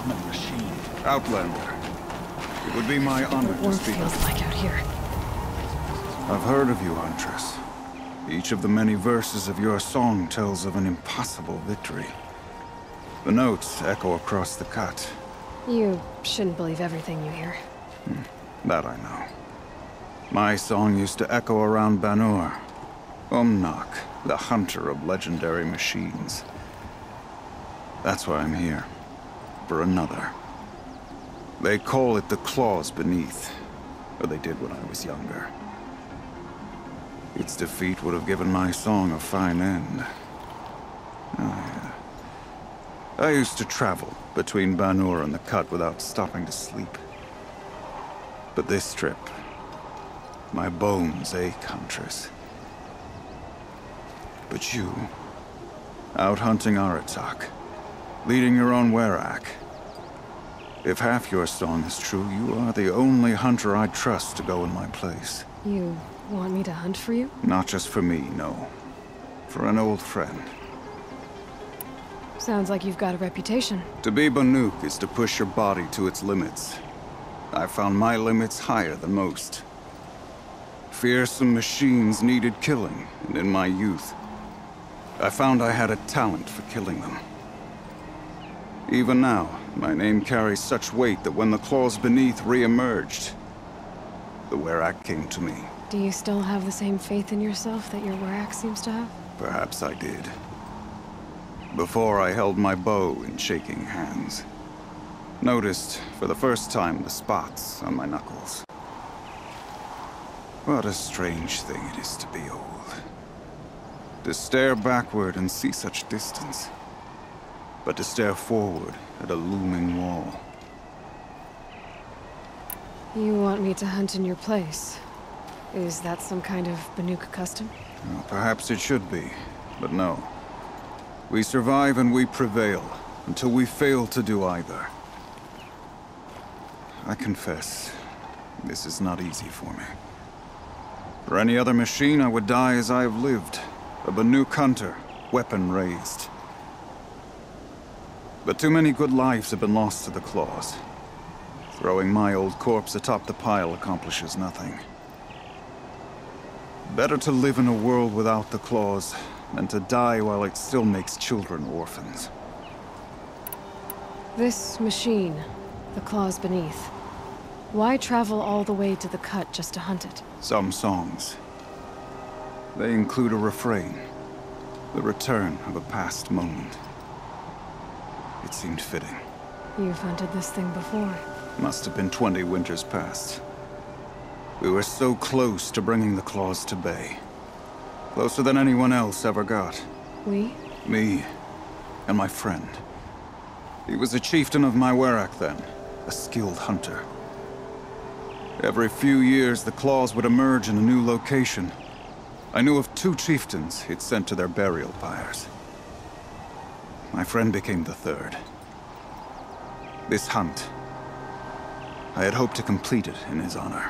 common machine. Outlander. It would be my honor to What speak. feels like out here. I've heard of you, Huntress. Each of the many verses of your song tells of an impossible victory. The notes echo across the cut. You shouldn't believe everything you hear. That I know. My song used to echo around Banur. Umnak, the hunter of legendary machines. That's why I'm here. For another. They call it the claws beneath. Or they did when I was younger. Its defeat would have given my song a fine end. Oh, yeah. I used to travel between Banur and the Cut without stopping to sleep. But this trip, my bones ache, Huntress. But you, out hunting Aratak, leading your own Werak. If half your song is true, you are the only hunter I'd trust to go in my place. You want me to hunt for you? Not just for me, no. For an old friend. Sounds like you've got a reputation. To be Banuk is to push your body to its limits. I found my limits higher than most. Fearsome machines needed killing, and in my youth, I found I had a talent for killing them. Even now, my name carries such weight that when the claws beneath re-emerged, the Werak came to me. Do you still have the same faith in yourself that your Werak seems to have? Perhaps I did. Before I held my bow in shaking hands. Noticed, for the first time, the spots on my knuckles. What a strange thing it is to be old. To stare backward and see such distance. But to stare forward at a looming wall. You want me to hunt in your place? Is that some kind of Banuk custom? Well, perhaps it should be, but no. We survive and we prevail, until we fail to do either. I confess, this is not easy for me. For any other machine, I would die as I have lived. A Banuk hunter, weapon raised. But too many good lives have been lost to the claws. Throwing my old corpse atop the pile accomplishes nothing. Better to live in a world without the claws than to die while it still makes children orphans. This machine, the claws beneath. Why travel all the way to the Cut just to hunt it? Some songs. They include a refrain. The return of a past moment. It seemed fitting. You've hunted this thing before. Must have been 20 winters past. We were so close to bringing the claws to bay. Closer than anyone else ever got. We? Me and my friend. He was a chieftain of my Werak then, a skilled hunter. Every few years, the claws would emerge in a new location. I knew of 2 chieftains he'd sent to their burial pyres. My friend became the 3rd. This hunt, I had hoped to complete it in his honor.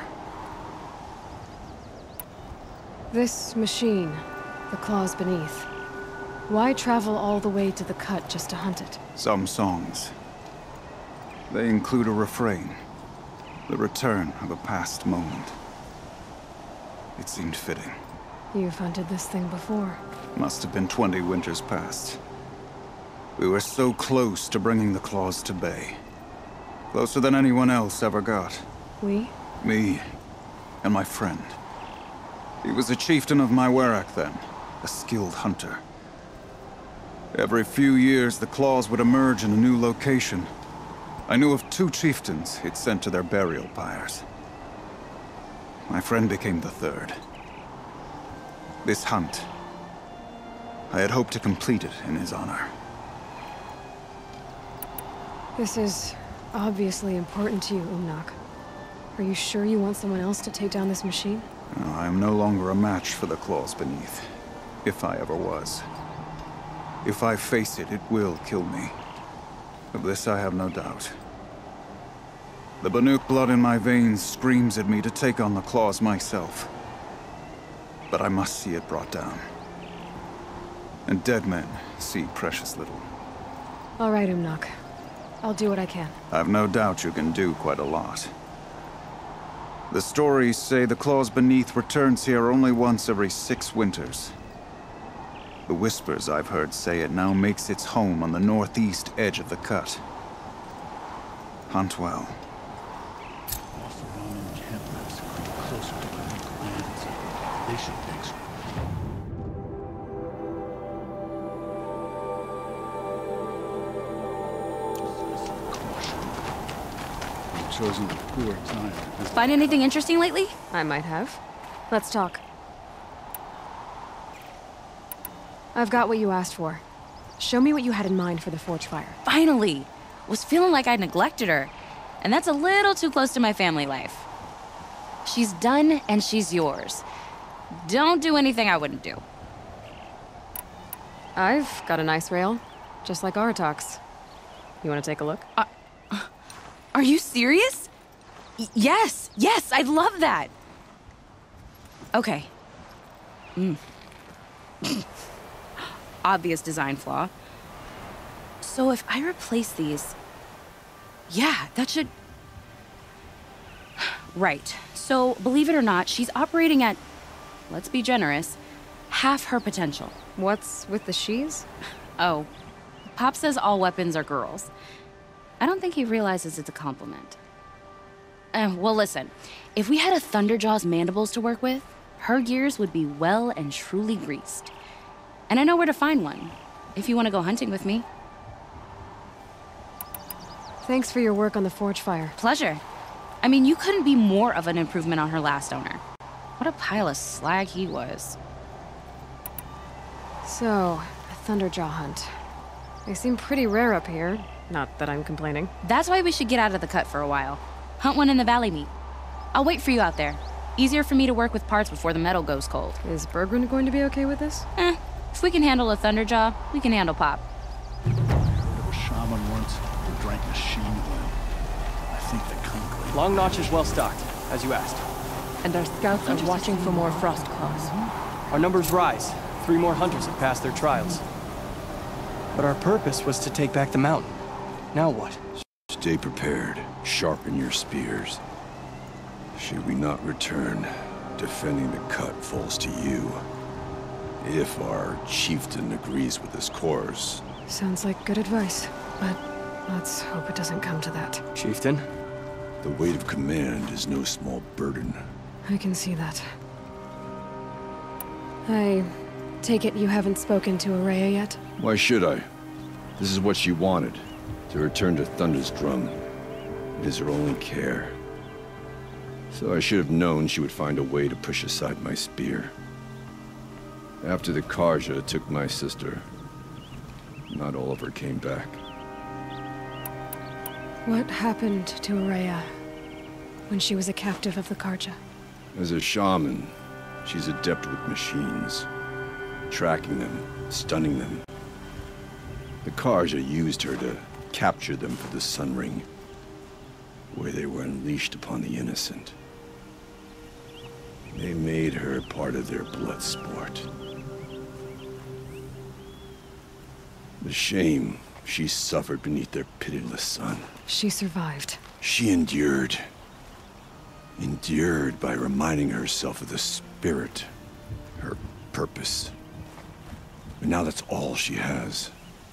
This machine, the claws beneath. Why travel all the way to the Cut just to hunt it? Some songs. They include a refrain. The return of a past moment. It seemed fitting. You've hunted this thing before. Must have been 20 winters past. We were so close to bringing the claws to bay. Closer than anyone else ever got. We? Me and my friend. He was a chieftain of my Werak then, a skilled hunter. Every few years, the claws would emerge in a new location. I knew of 2 chieftains he'd sent to their burial pyres. My friend became the 3rd. This hunt, I had hoped to complete it in his honor. This is obviously important to you, Umnak. Are you sure you want someone else to take down this machine? No, I am no longer a match for the claws beneath, if I ever was. If I face it, it will kill me. Of this I have no doubt. The Banuk blood in my veins screams at me to take on the claws myself. But I must see it brought down. And dead men see precious little. All right, Umnak. I'll do what I can. I've no doubt you can do quite a lot. The stories say the claws beneath returns here only once every 6 winters. The whispers I've heard say it now makes its home on the northeast edge of the cut. Hunt well. Off-Roman Templars creep closer to Greek lands. They should next. You've chosen a poor time to visit. Find anything interesting lately? I might have. Let's talk. I've got what you asked for. Show me what you had in mind for the forge fire. Finally! Was feeling like I neglected her. And that's a little too close to my family life. She's done and she's yours. Don't do anything I wouldn't do. I've got a nice rail, just like Aratak's. You want to take a look? Are you serious? Yes, I'd love that. Okay. Obvious design flaw. So if I replace these... Yeah, that should... Right. So, believe it or not, she's operating at, let's be generous, half her potential. What's with the she's? Oh, Pop says all weapons are girls. I don't think he realizes it's a compliment. Well, listen. If we had a Thunderjaw's mandibles to work with, her gears would be well and truly greased. And I know where to find one, if you want to go hunting with me. Thanks for your work on the forge fire. Pleasure. I mean, you couldn't be more of an improvement on her last owner. What a pile of slag he was. So, a Thunderjaw hunt. They seem pretty rare up here. Not that I'm complaining. That's why we should get out of the cut for a while. Hunt one in the valley meet. I'll wait for you out there. Easier for me to work with parts before the metal goes cold. Is Bergren going to be okay with this? If we can handle a Thunderjaw, we can handle Pop. I heard of a shaman once who drank machine oil. I think the concrete. Long Notch is well stocked, as you asked. And our scouts are watching for more frost claws. Our numbers rise. 3 more hunters have passed their trials. But our purpose was to take back the mountain. Now what? Stay prepared. Sharpen your spears. Should we not return, defending the cut falls to you. If our chieftain agrees with this course. Sounds like good advice, but let's hope it doesn't come to that. Chieftain? The weight of command is no small burden. I can see that. I take it you haven't spoken to Araya yet? Why should I? This is what she wanted. To return to Thunder's drum. It is her only care. So I should have known she would find a way to push aside my spear. After the Karja took my sister, not all of her came back. What happened to Araya when she was a captive of the Karja? As a shaman, she's adept with machines. Tracking them, stunning them. The Karja used her to capture them for the Sun Ring, where they were unleashed upon the innocent. They made her part of their blood sport. The shame she suffered beneath their pitiless sun. She survived. She endured. Endured by reminding herself of the spirit, her purpose. And now that's all she has.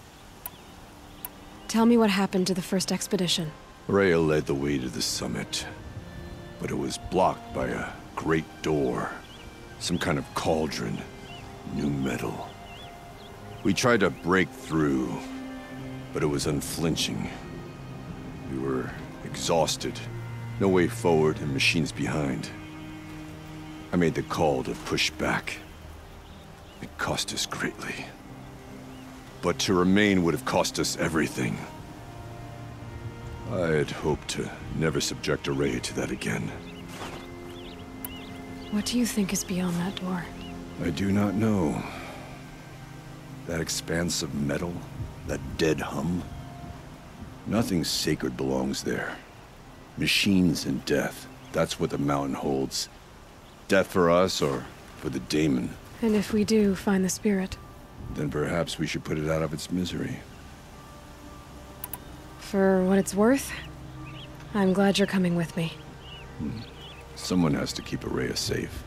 Tell me what happened to the first expedition. Rhea led the way to the summit, but it was blocked by a great door. Some kind of cauldron. New metal. We tried to break through, but it was unflinching. We were exhausted. No way forward and machines behind. I made the call to push back. It cost us greatly. But to remain would have cost us everything. I had hoped to never subject Araya to that again. What do you think is beyond that door? I do not know. That expanse of metal, that dead hum. Nothing sacred belongs there. Machines and death, that's what the mountain holds. Death for us or for the daemon. And if we do find the spirit? Then perhaps we should put it out of its misery. For what it's worth, I'm glad you're coming with me. Someone has to keep Araya safe.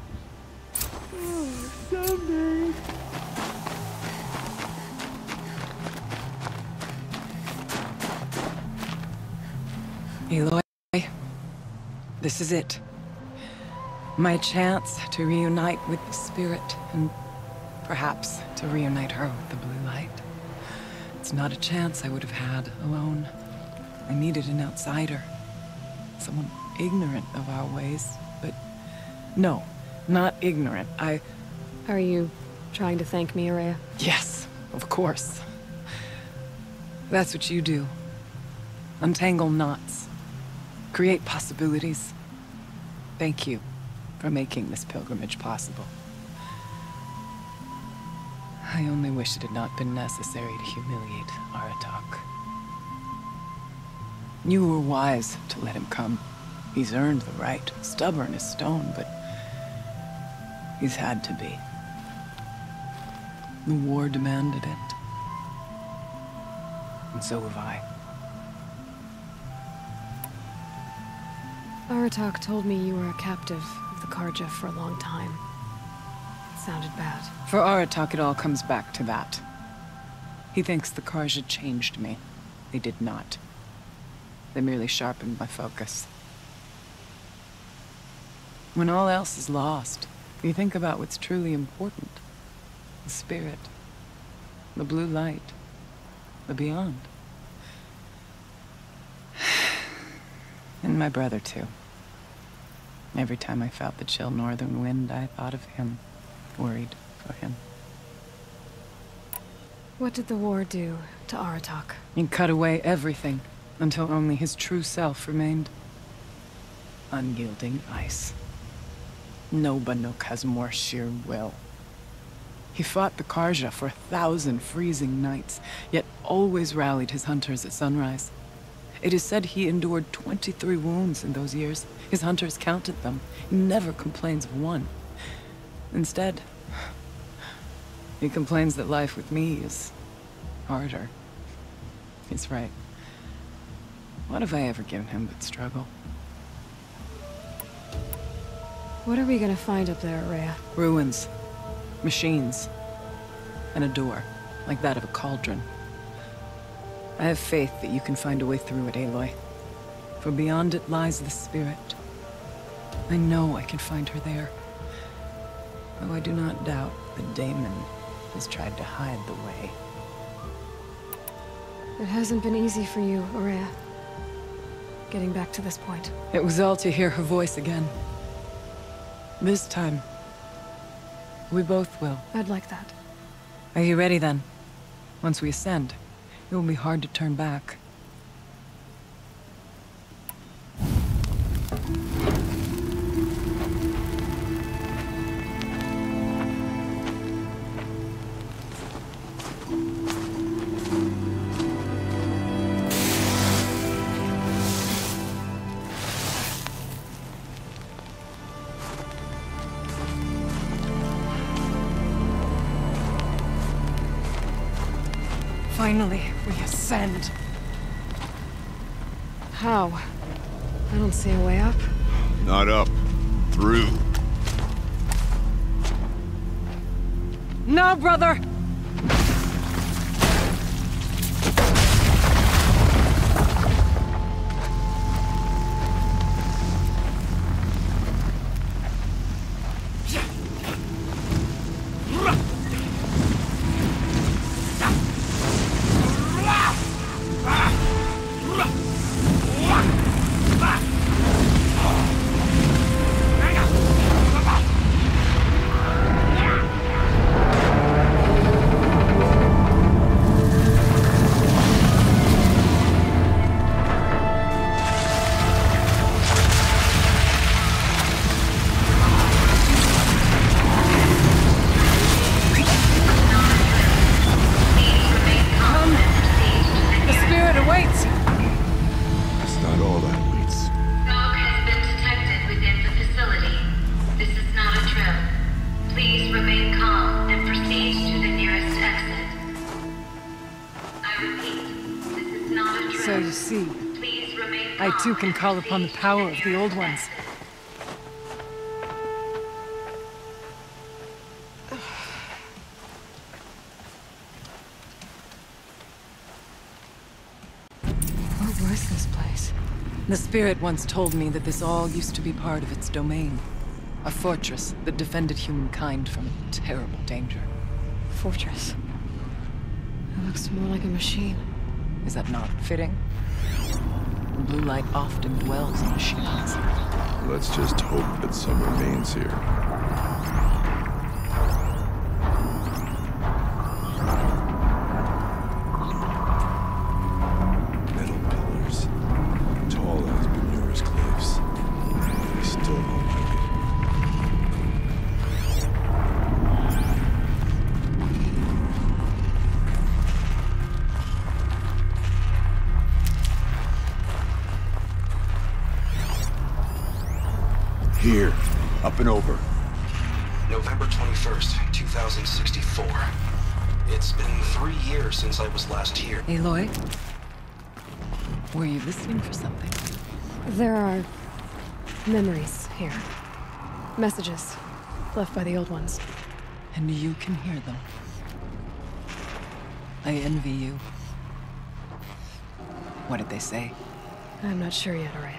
Aloy, this is it. My chance to reunite with the spirit, and perhaps to reunite her with the blue light. It's not a chance I would have had alone. I needed an outsider. Someone ignorant of our ways, but no, not ignorant. Are you trying to thank me, Araya? Yes, of course. That's what you do. Untangle knots. Create possibilities. Thank you for making this pilgrimage possible. I only wish it had not been necessary to humiliate Aratak. You were wise to let him come. He's earned the right, stubborn as stone, but he's had to be. The war demanded it. And so have I. Aratak told me you were a captive of the Karja for a long time. It sounded bad. For Aratak, it all comes back to that. He thinks the Karja changed me. They did not. They merely sharpened my focus. When all else is lost, you think about what's truly important. The spirit. The blue light. The beyond. And my brother, too. Every time I felt the chill northern wind, I thought of him. Worried for him. What did the war do to Aratak? It cut away everything, until only his true self remained. Unyielding ice. No Banuk has more sheer will. He fought the Karja for 1,000 freezing nights, yet always rallied his hunters at sunrise. It is said he endured 23 wounds in those years. His hunters counted them. He never complains of one. Instead, he complains that life with me is harder. He's right. What have I ever given him but struggle? What are we gonna find up there, Araya? Ruins. Machines. And a door, like that of a cauldron. I have faith that you can find a way through it, Aloy. For beyond it lies the spirit. I know I can find her there. Though I do not doubt that Damon has tried to hide the way. It hasn't been easy for you, Araya. Getting back to this point. It was all to hear her voice again. This time, we both will. I'd like that. Are you ready then? Once we ascend, it will be hard to turn back. Finally, we ascend. How? I don't see a way up. Not up. Through. No, brother! So you see, I too can call upon the power of the old ones. What was this place? The spirit once told me that this all used to be part of its domain. A fortress that defended humankind from a terrible danger. Fortress. It looks more like a machine. Is that not fitting? Blue light often dwells in machines. Let's just hope that some remains here. Metal pillars, tall as Benure's cliffs. They still hold my weight. Here, up and over. November 21st, 2064. It's been 3 years since I was last here. Aloy? Were you listening for something? There are memories here. Messages left by the old ones. And you can hear them. I envy you. What did they say? I'm not sure yet, Araya.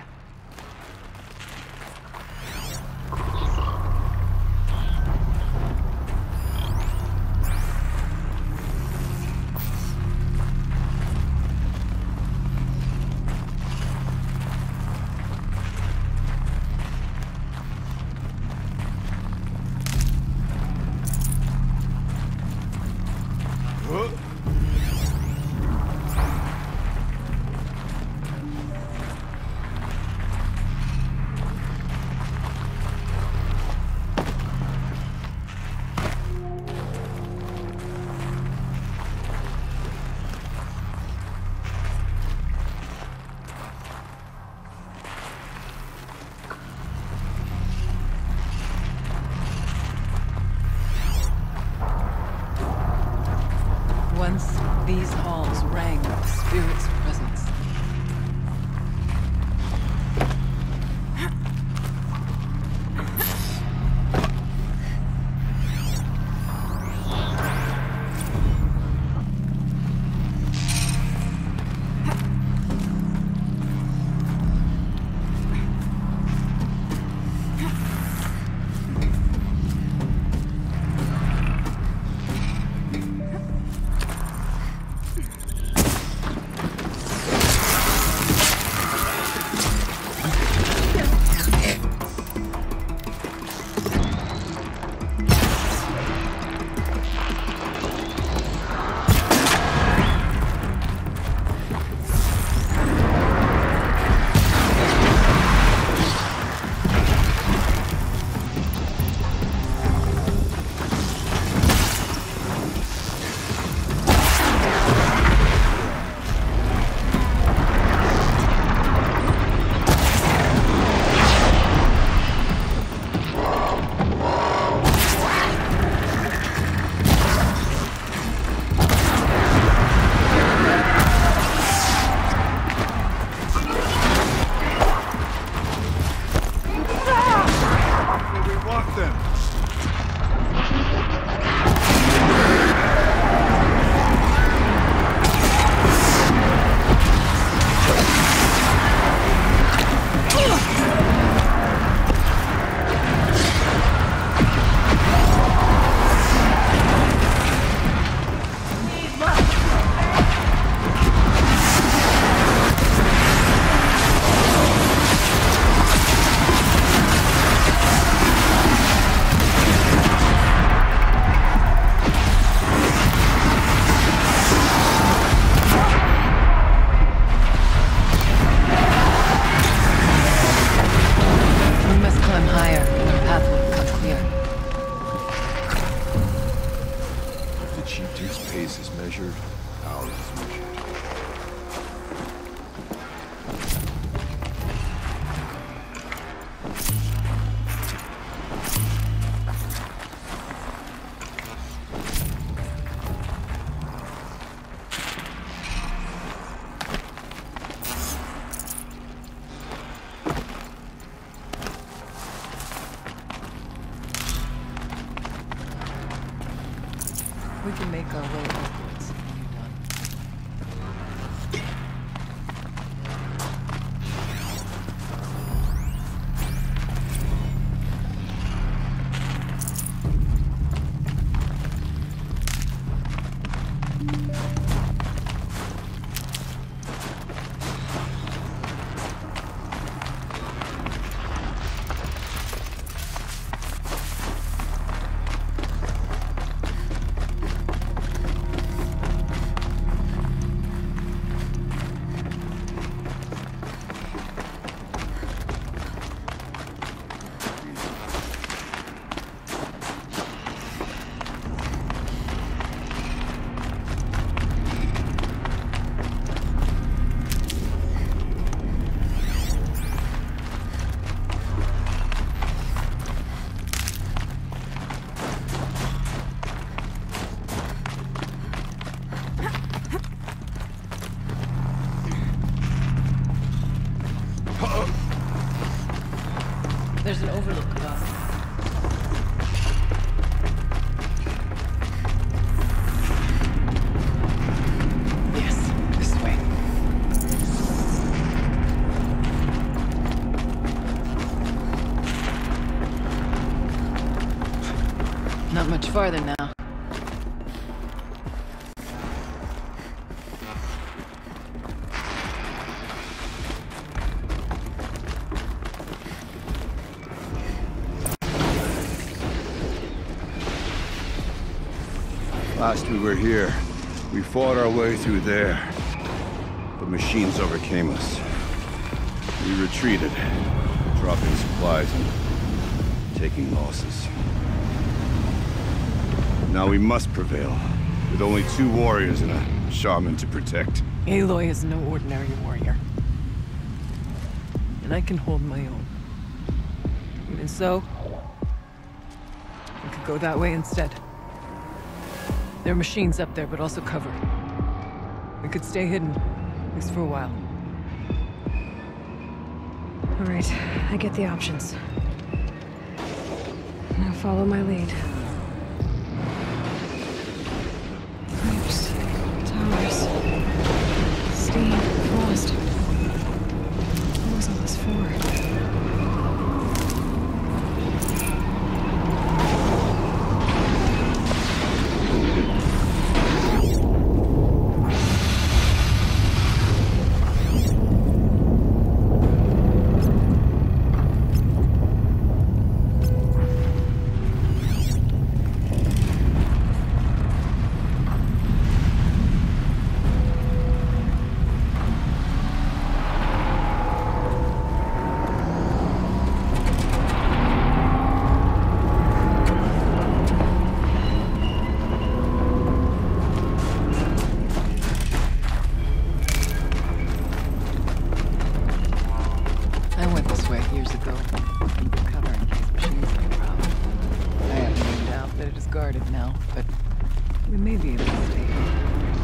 Once, these halls rang with the spirit's presence. we can make our way upwards when you're done. There's an overlook above. Yes, this way. Not much farther now. Last we were here, we fought our way through there. The machines overcame us. We retreated, dropping supplies and taking losses. Now we must prevail, with only 2 warriors and a shaman to protect. Aloy is no ordinary warrior. And I can hold my own. Even so, we could go that way instead. There are machines up there, but also cover. We could stay hidden, at least for a while. All right, I get the options. Now follow my lead. Pipes, towers, steam, frost. What was all this for? Years ago. Cover in case machines have a problem. I have no doubt that it is guarded now, but we may be able to stay here.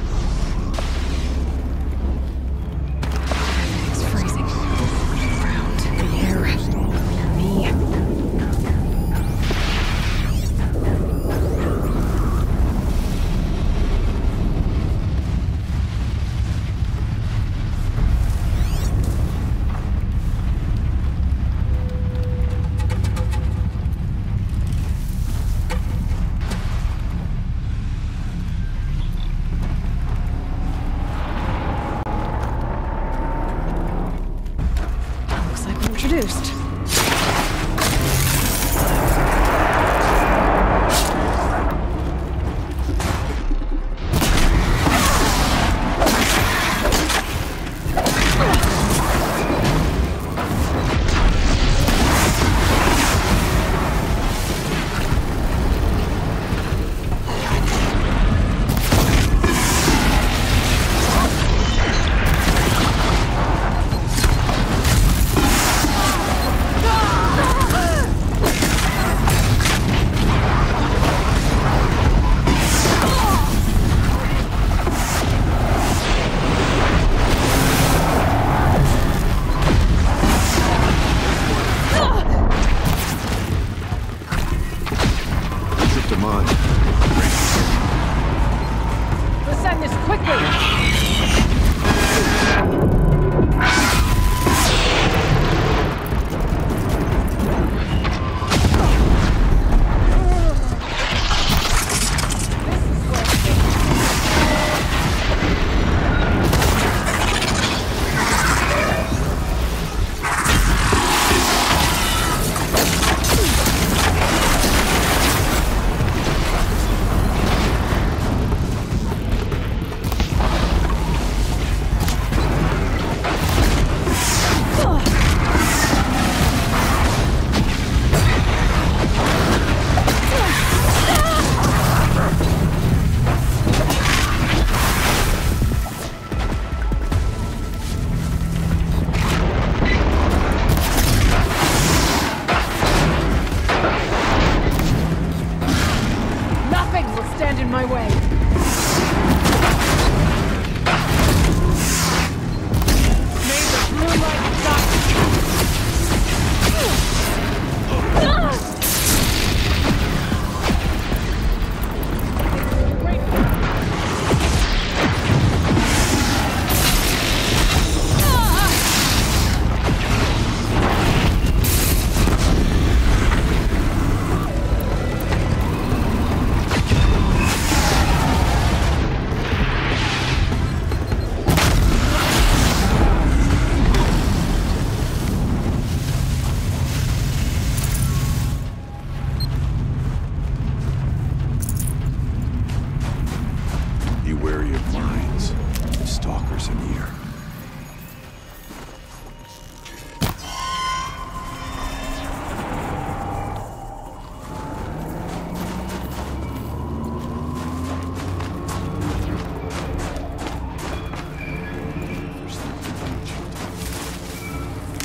It's freezing. Ground, the air, me. Introduced.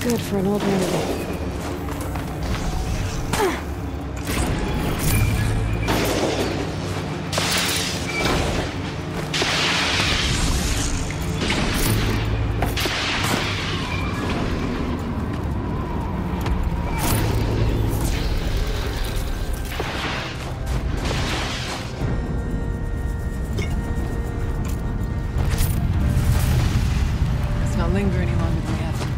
good for an old renegade. Let's not linger any longer than we have to.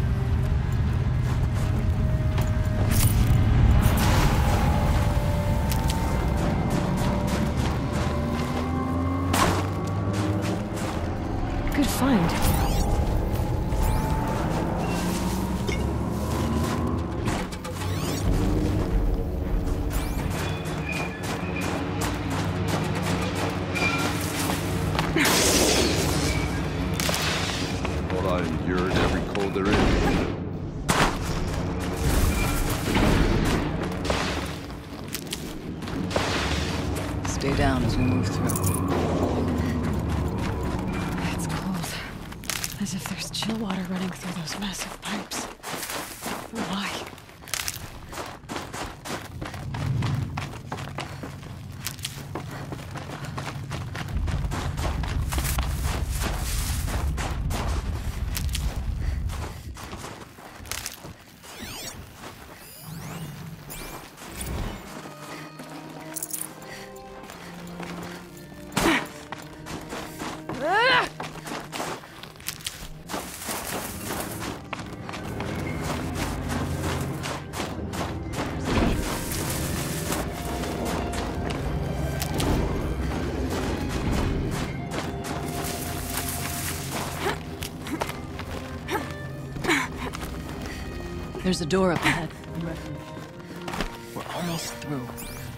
Good find. What I endured every cold there is. Stay down as we move through. It's cold. As if there's chill water running through those massive pipes. Why? There's a door up ahead. We're almost through.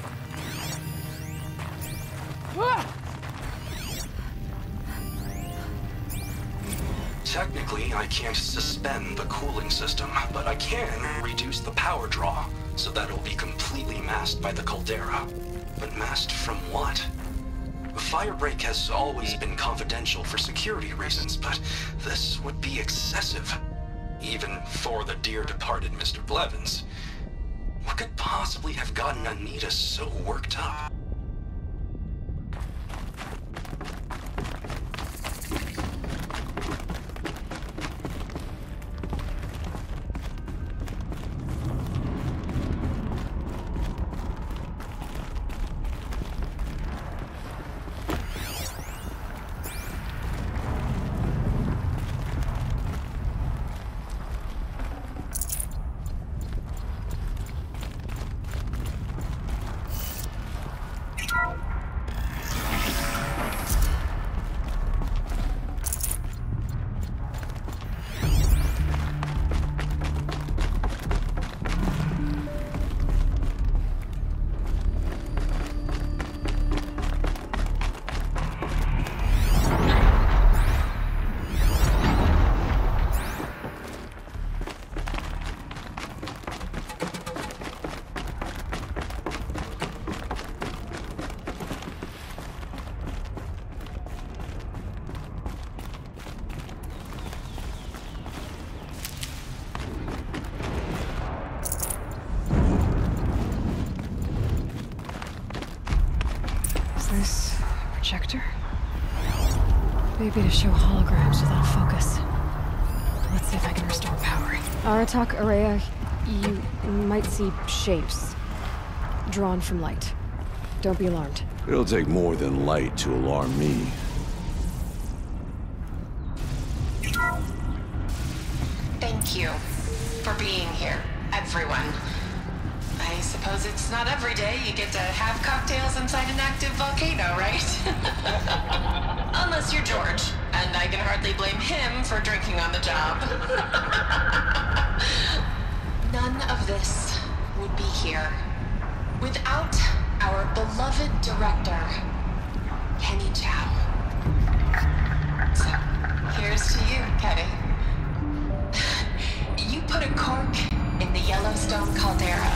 Technically, I can't suspend the cooling system, but I can reduce the power draw, so that it'll be completely masked by the caldera. But masked from what? Firebreak has always been confidential for security reasons, but this would be excessive. Even for the dear departed Mr. Blevins. What could possibly have gotten Anita so worked up? This projector? Maybe to show holograms without focus. Let's see if I can restore power. Aratak Araya, you might see shapes drawn from light. Don't be alarmed. It'll take more than light to alarm me. Thank you for being here, everyone. I suppose it's not every day you get to have cocktails inside an active volcano, right? Unless you're George, and I can hardly blame him for drinking on the job. None of this would be here without our beloved director, Kenny Chow. So, here's to you, Kenny. You put a cork in the Yellowstone caldera.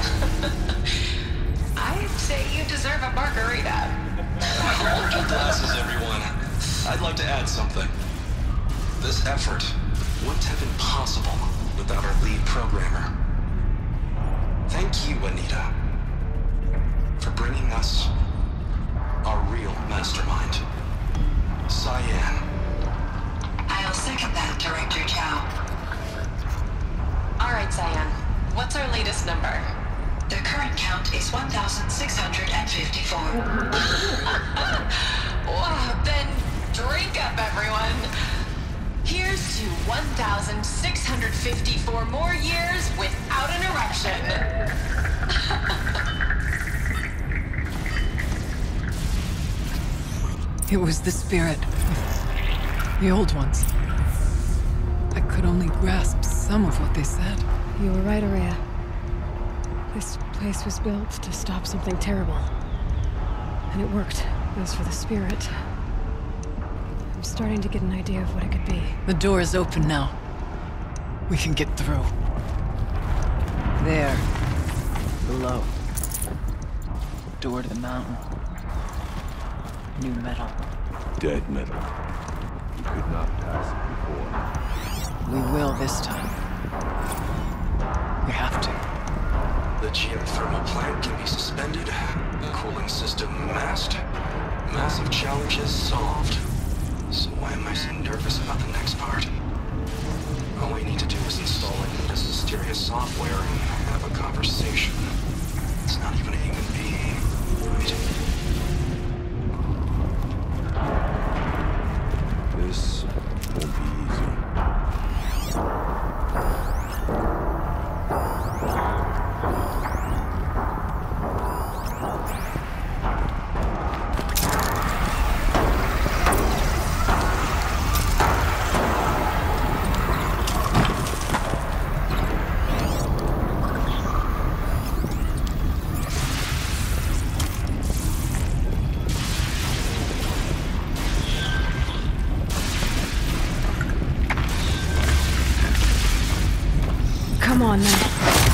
I'd say you deserve a margarita. Hold your glasses, everyone. I'd like to add something. This effort wouldn't have been possible without our lead programmer. Thank you, Anita, for bringing us our real mastermind, Cyan. I'll second that, Director Chow. All right, Cyan. What's our latest number? The current count is 1,654. Wow, then drink up, everyone. Here's to 1,654 more years without an eruption. It was the spirit. The old ones. I could only grasp some of what they said. You were right, Araya. This place was built to stop something terrible. And it worked. As for the spirit, I'm starting to get an idea of what it could be. The door is open now. We can get through. There. Below. Door to the mountain. New metal. Dead metal. You could not pass it before. We will this time. We have to. The geothermal plant can be suspended. The cooling system masked. Massive challenges solved. So why am I so nervous about the next part? All we need to do is install Anita's mysterious software and have a conversation. It's not even a human being, right? This won't be easy. Come on now.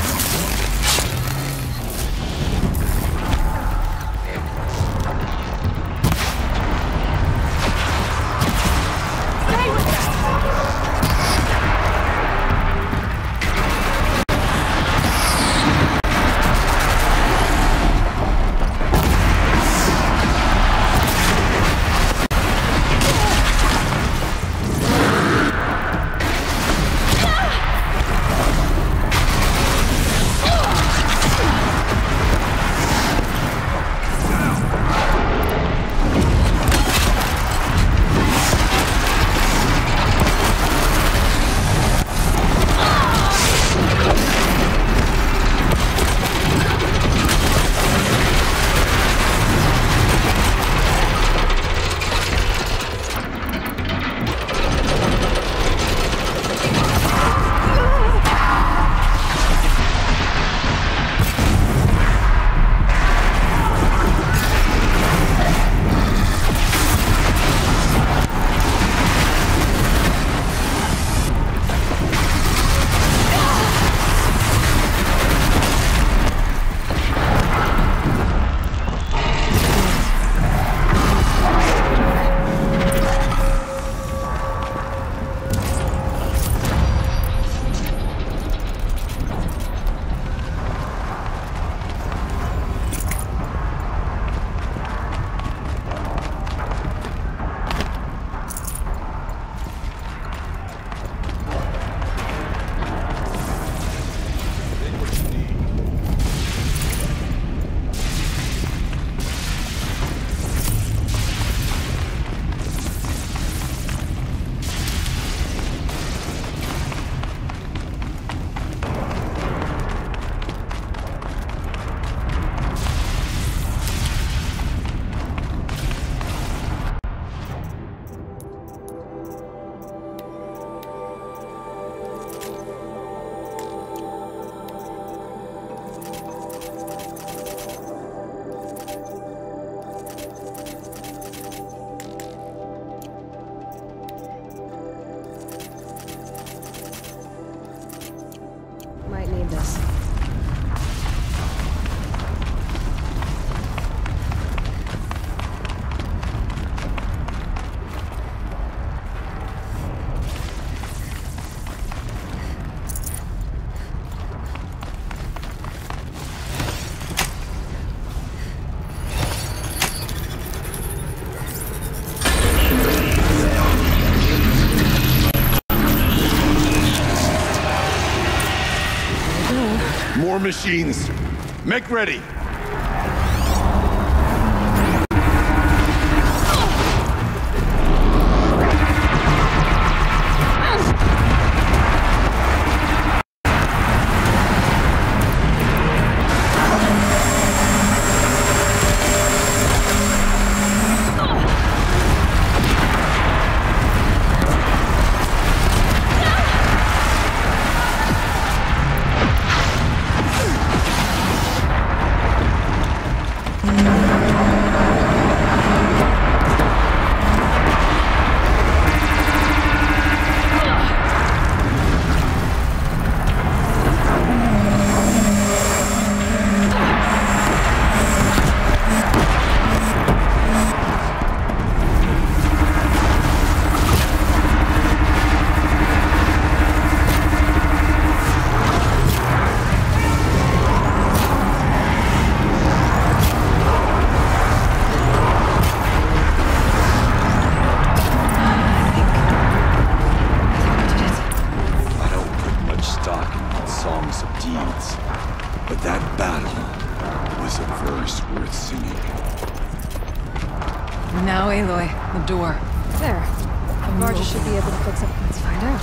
Might need this. Power machines, make ready. Now, Aloy, the door. There. Varga should be able to fix it. Let's find out.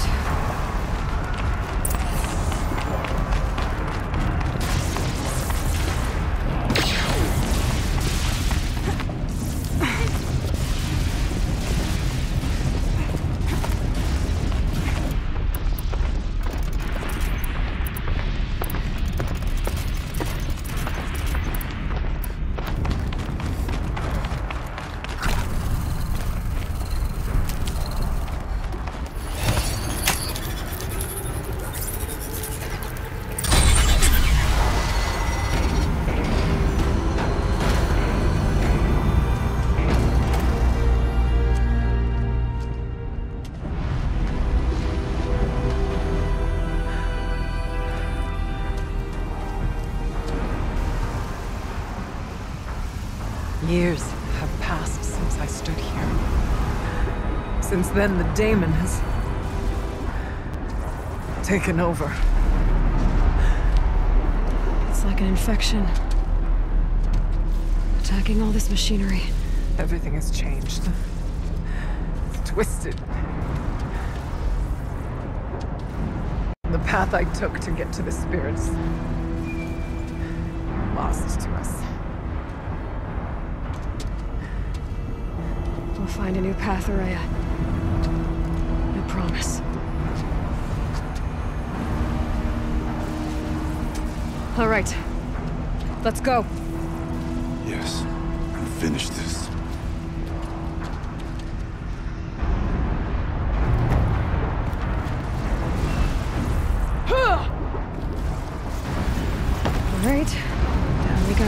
Years have passed since I stood here. Since then, the daemon has taken over. It's like an infection. Attacking all this machinery. Everything has changed. It's twisted. The path I took to get to the spirits, lost to us. We'll find a new path, Araya. I promise. All right. Let's go. Yes, and finish this. All right. Down we go.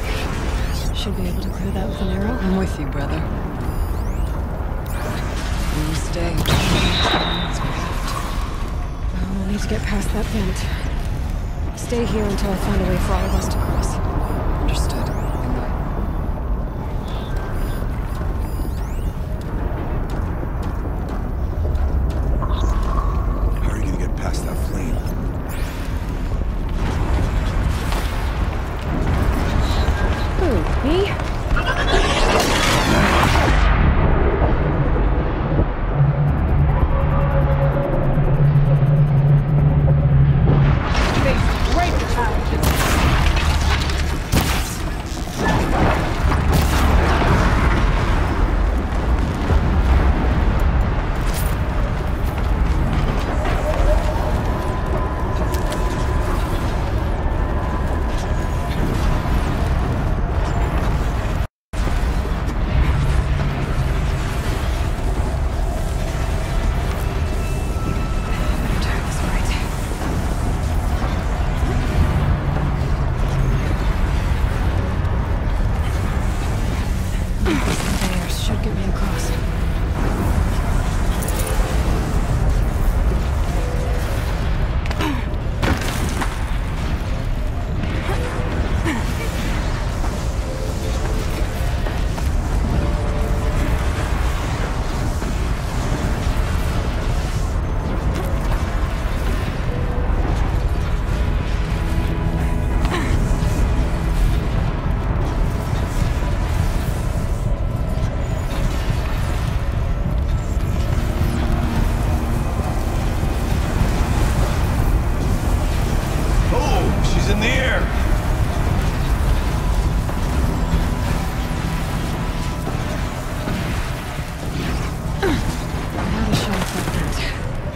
Should be able to clear that with an arrow. I'm with you, brother. You stay. We'll need to get past that vent. Stay here until I find a way for all of us to cross. Understood. How are you gonna get past that flame? Who, me? Should get me across. In the air! Not a shot like that.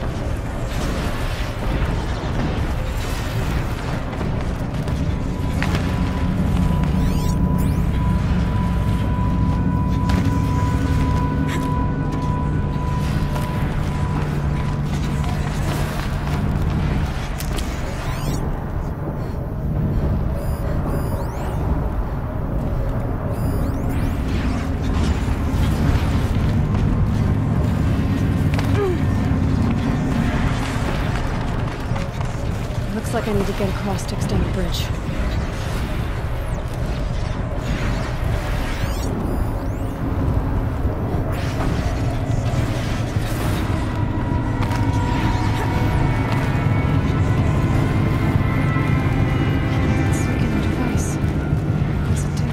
Looks like I need to get across to extend the bridge. It's like a new device. What does it do?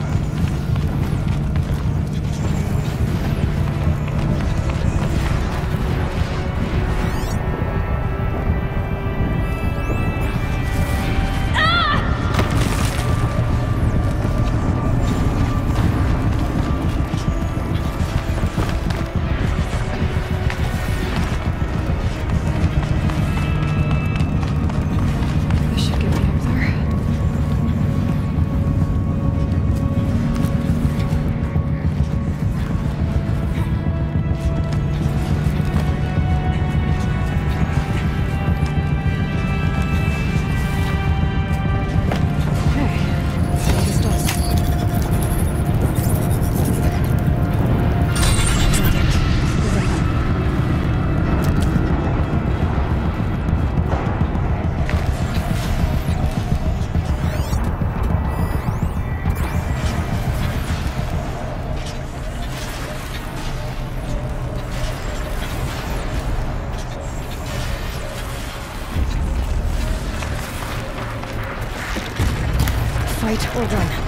This should get me up there. Okay, let's see what this does. Good enough. Fight or run.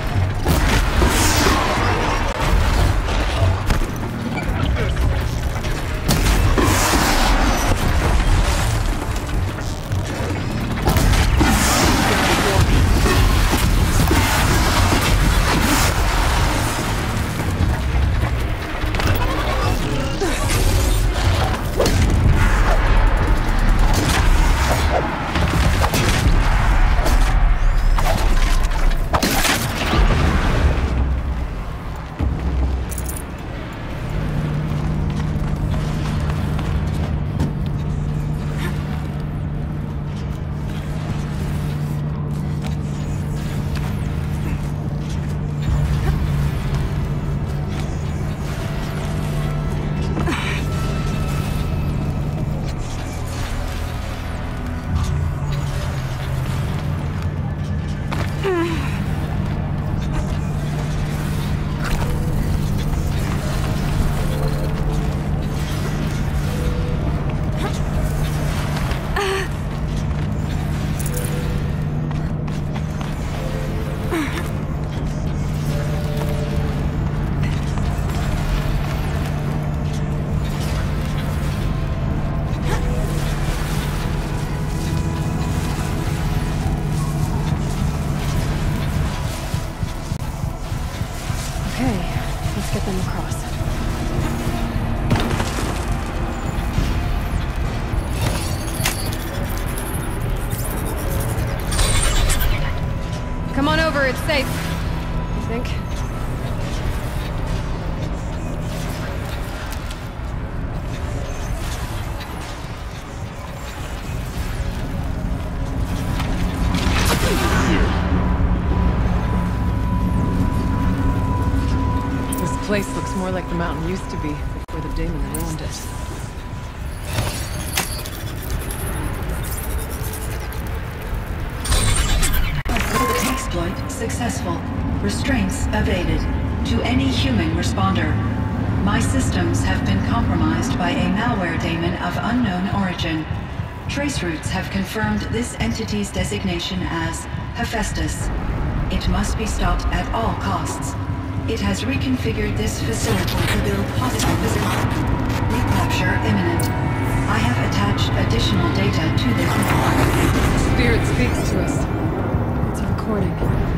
Let's get them across. Come on over, it's safe. You think? This place looks more like the mountain used to be before the demon ruined it. Exploit successful. Restraints evaded. To any human responder. My systems have been compromised by a malware daemon of unknown origin. Trace routes have confirmed this entity's designation as Hephaestus. It must be stopped at all costs. It has reconfigured this facility to build hostile facilities. Recapture imminent. I have attached additional data to this network. The spirit speaks to us. It's a recording.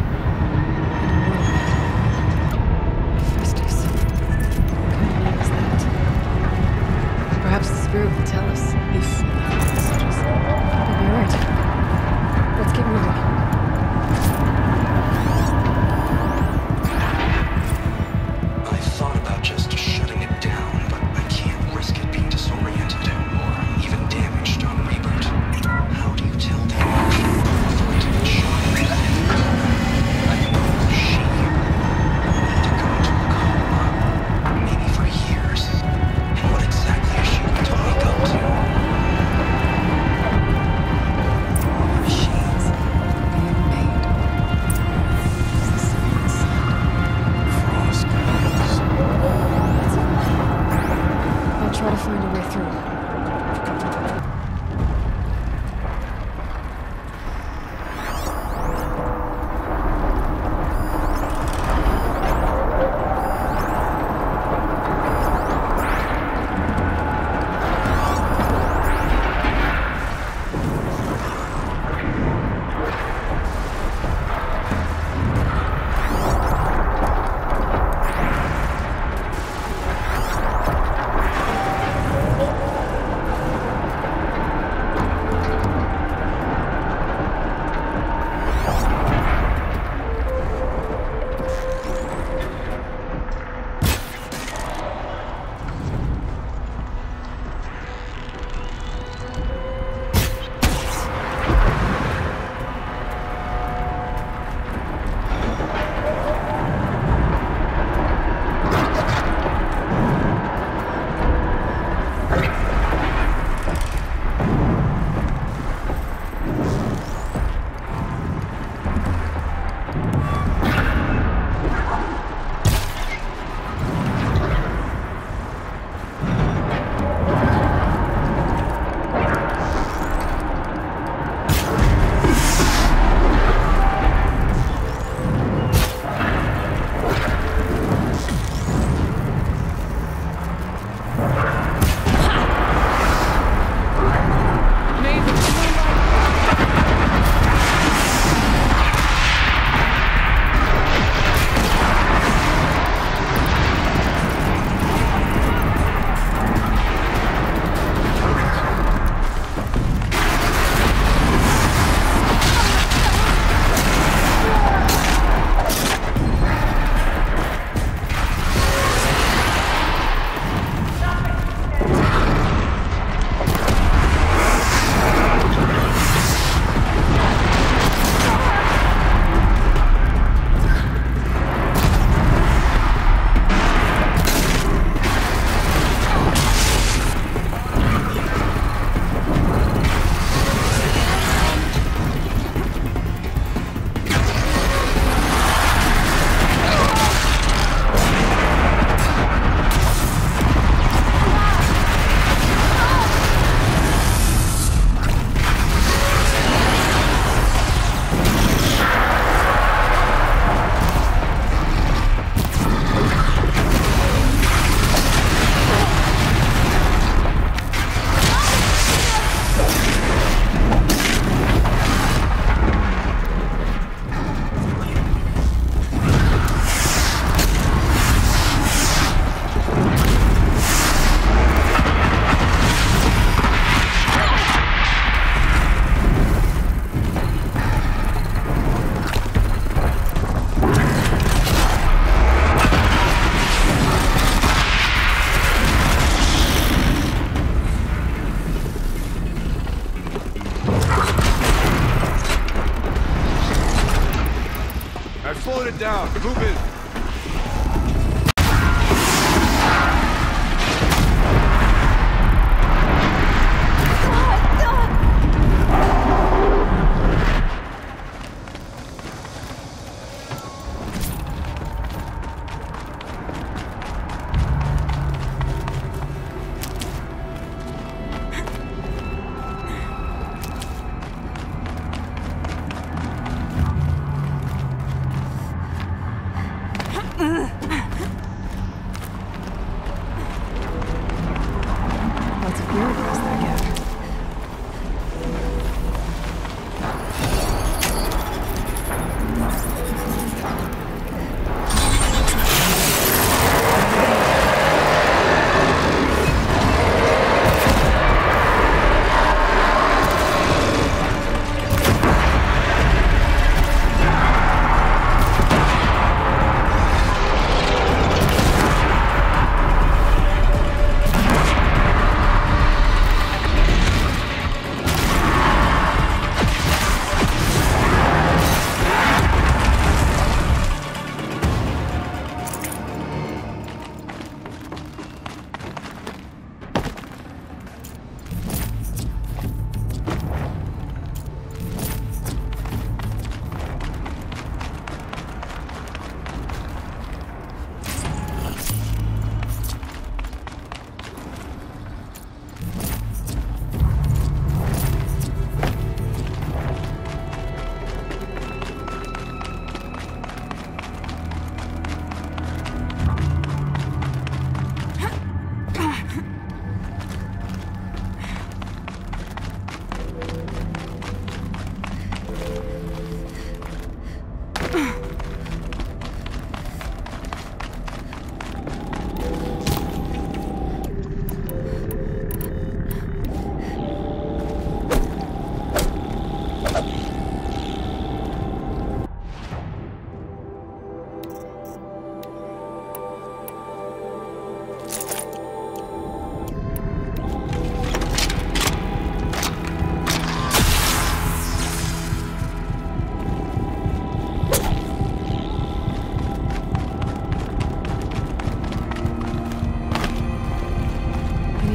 Hephaestus. What kind of name is that? Perhaps the spirit will tell us if messages. Maybe you're right. Let's keep moving. I thought about just shutting it down, but I can't risk it being disoriented or even damaged on reboot. How do you tell the emotion before taking shock? I mean, she had to go into a coma, maybe for years. And what exactly is she going to wake up to? Machines being made. Is this inside? Frost girls. I'll try to find a way through.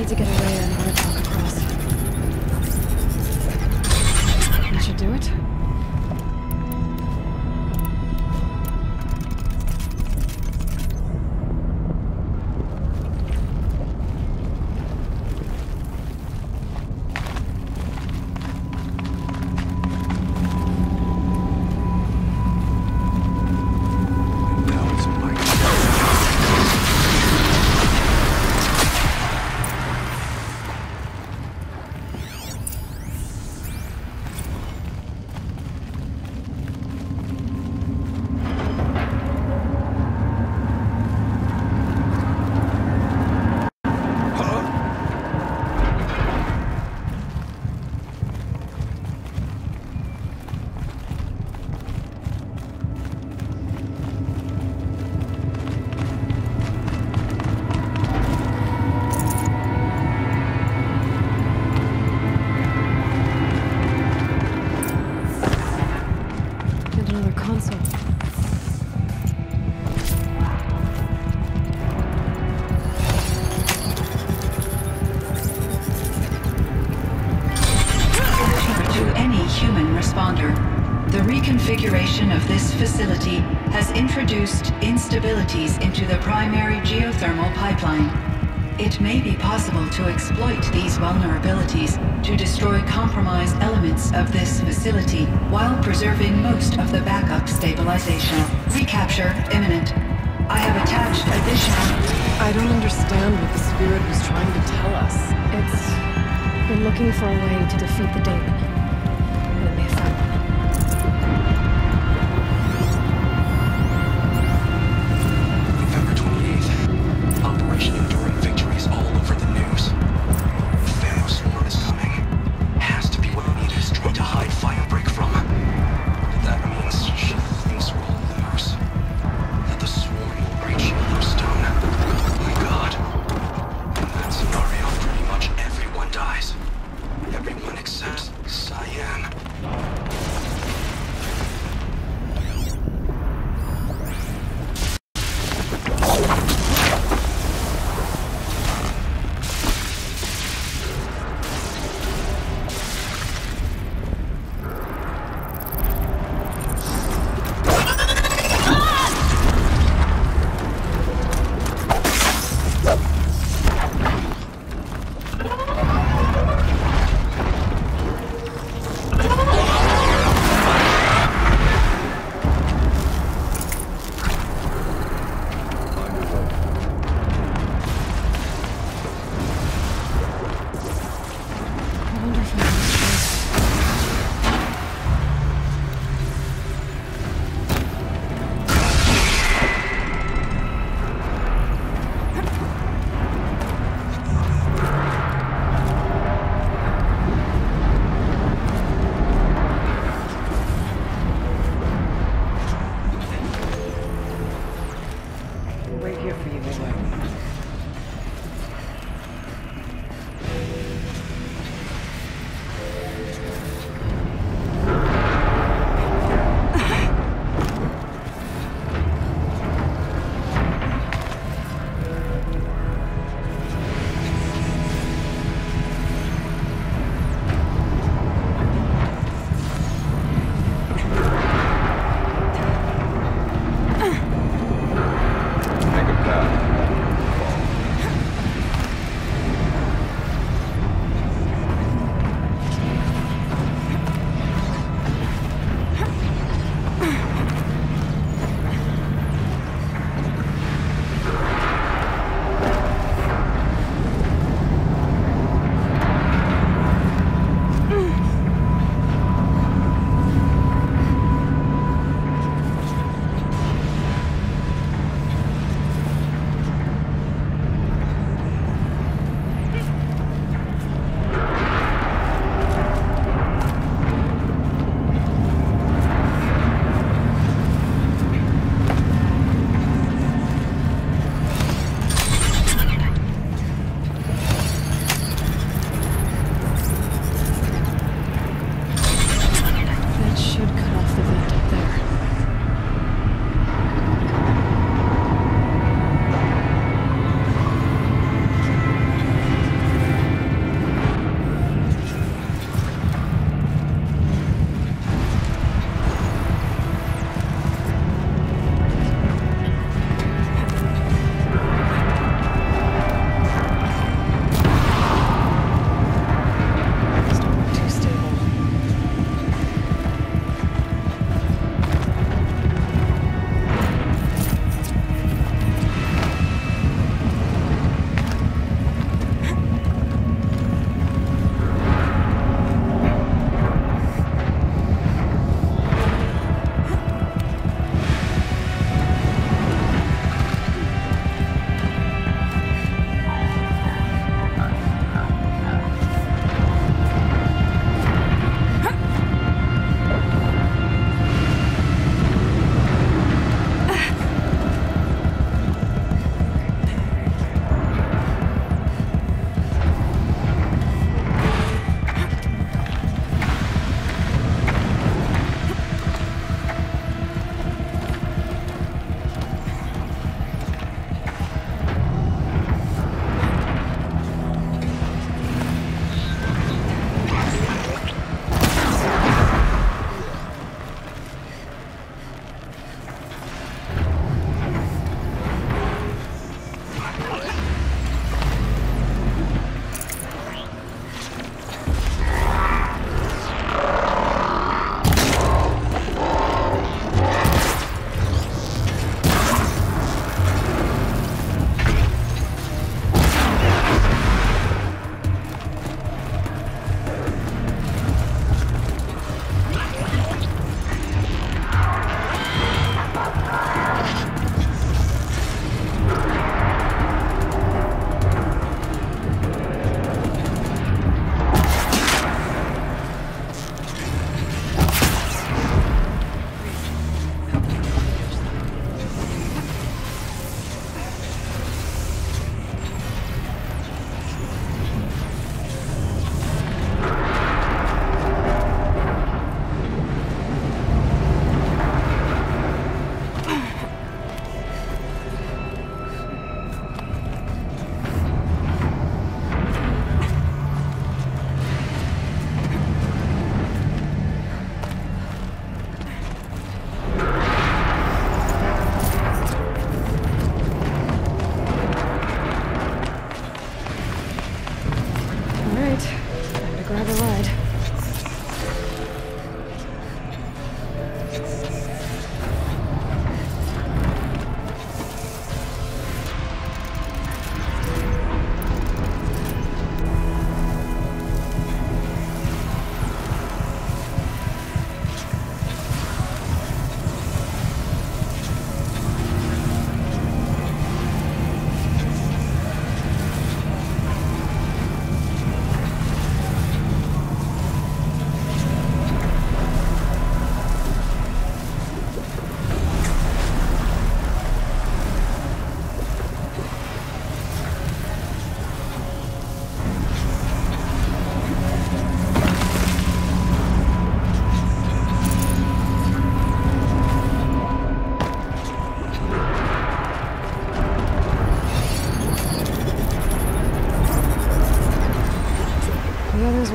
need to get Araya and Artok across. That should do it. The reconfiguration of this facility has introduced instabilities into the primary geothermal pipeline. It may be possible to exploit these vulnerabilities to destroy compromised elements of this facility while preserving most of the backup stabilization. Recapture imminent. I have attached additional... I don't understand what the spirit was trying to tell us. It's been looking for a way to defeat the Daemon. But it may have found one. November 28th. Operation Enduring Victories all over the news. The Thanos Swarm is coming. Has to be what Anita is trying to hide Firebreak from. But that means she thinks we'll lose. That the Swarm will reach Yellowstone. My God. In that scenario, pretty much everyone dies. Everyone except Sai.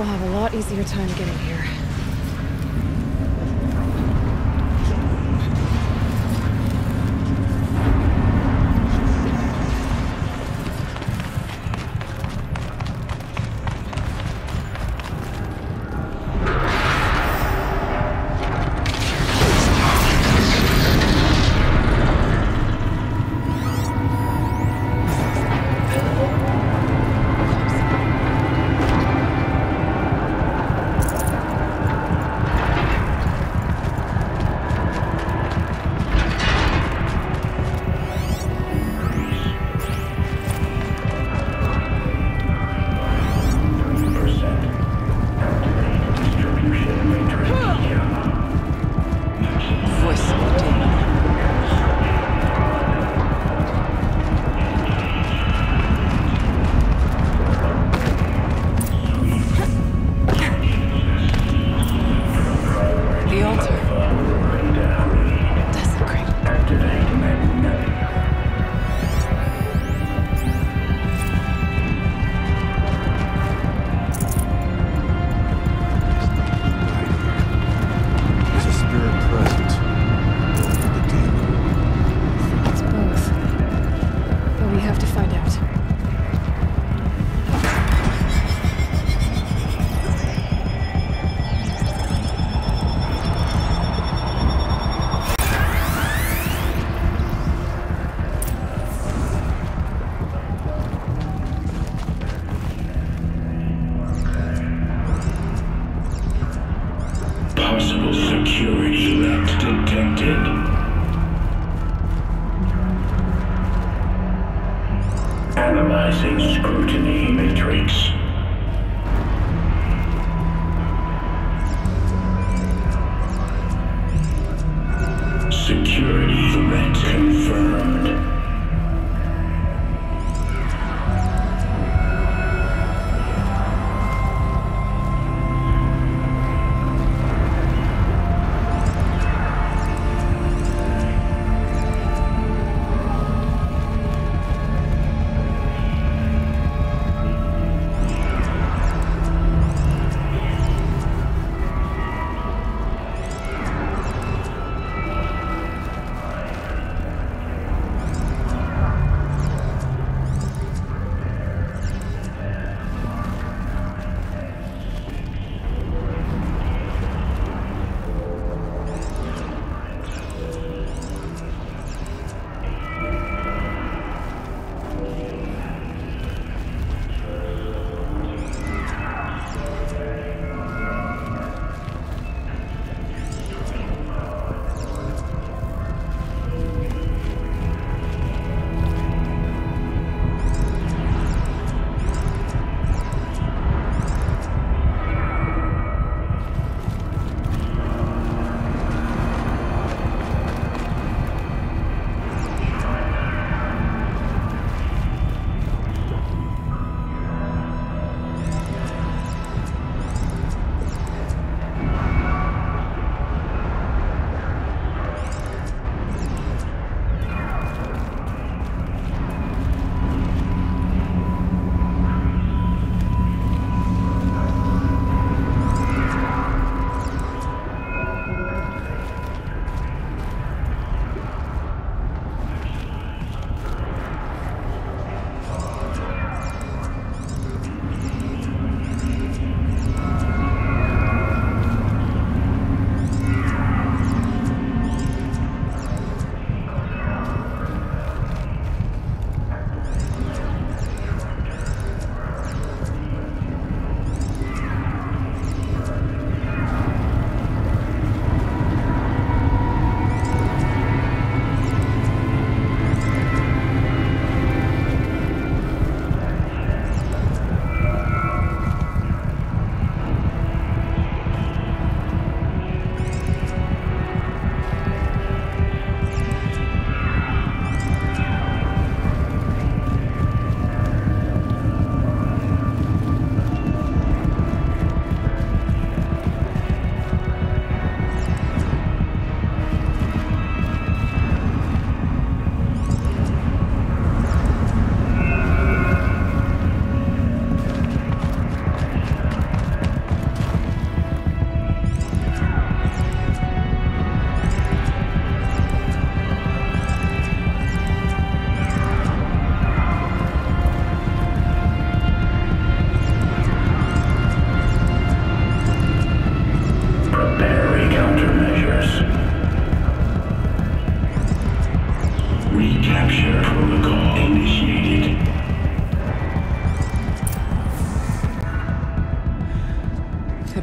will have a lot easier time getting here. Analyzing scrutiny matrix. Security threat confirmed.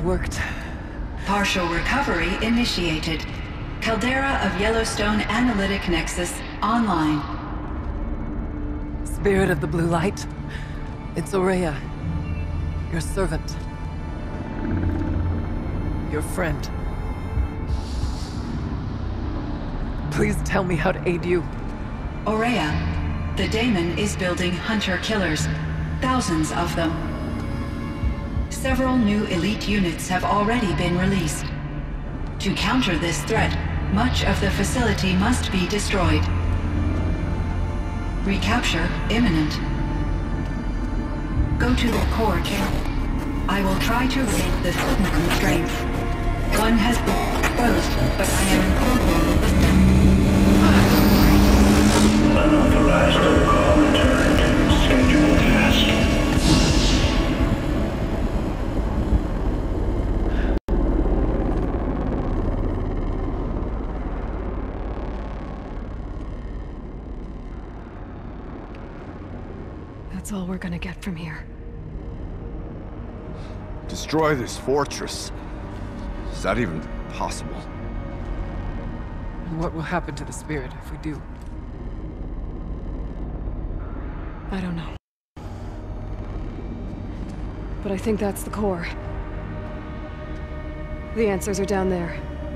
worked. Partial recovery initiated. Caldera of Yellowstone Analytic Nexus online. Spirit of the Blue Light, it's Aurea, your servant. Your friend. Please tell me how to aid you. Aurea, the daemon is building hunter-killers. Thousands of them. Several new elite units have already been released. To counter this threat, much of the facility must be destroyed. Recapture imminent. Go to the core camp. I will try to raid the sudden constraints. One has been exposed, but I am Unauthorized call returned. Schedule task. That's all we're gonna get from here. Destroy this fortress. Is that even possible? And what will happen to the spirit if we do? I don't know. But I think that's the core. The answers are down there.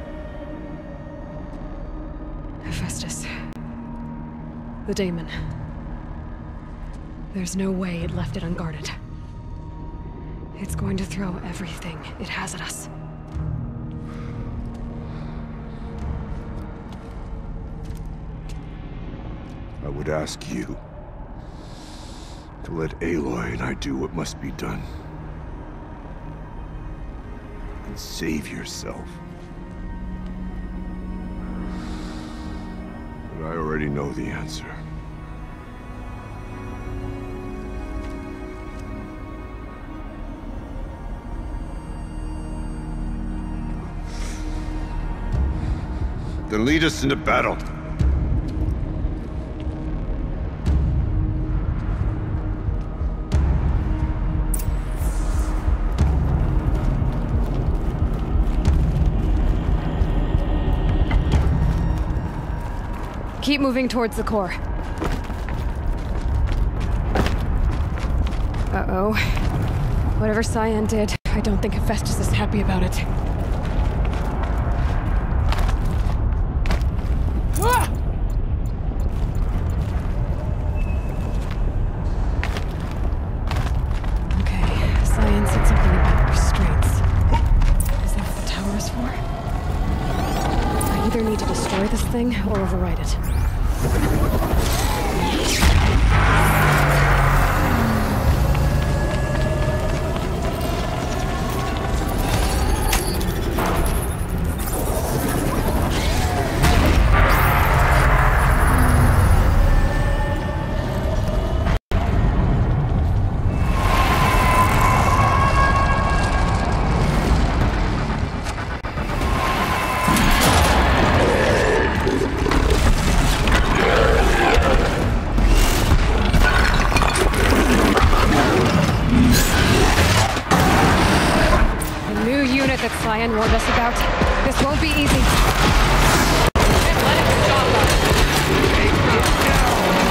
Hephaestus. The daemon. There's no way it left it unguarded. It's going to throw everything it has at us. I would ask you to let Aloy and I do what must be done. And save yourself. But I already know the answer. Then lead us into battle. Keep moving towards the core. Uh-oh. Whatever Cyan did, I don't think Hephaestus is happy about it. Thing or override it. Cyan warned us about. This won't be easy. Let it stop us. Take me down.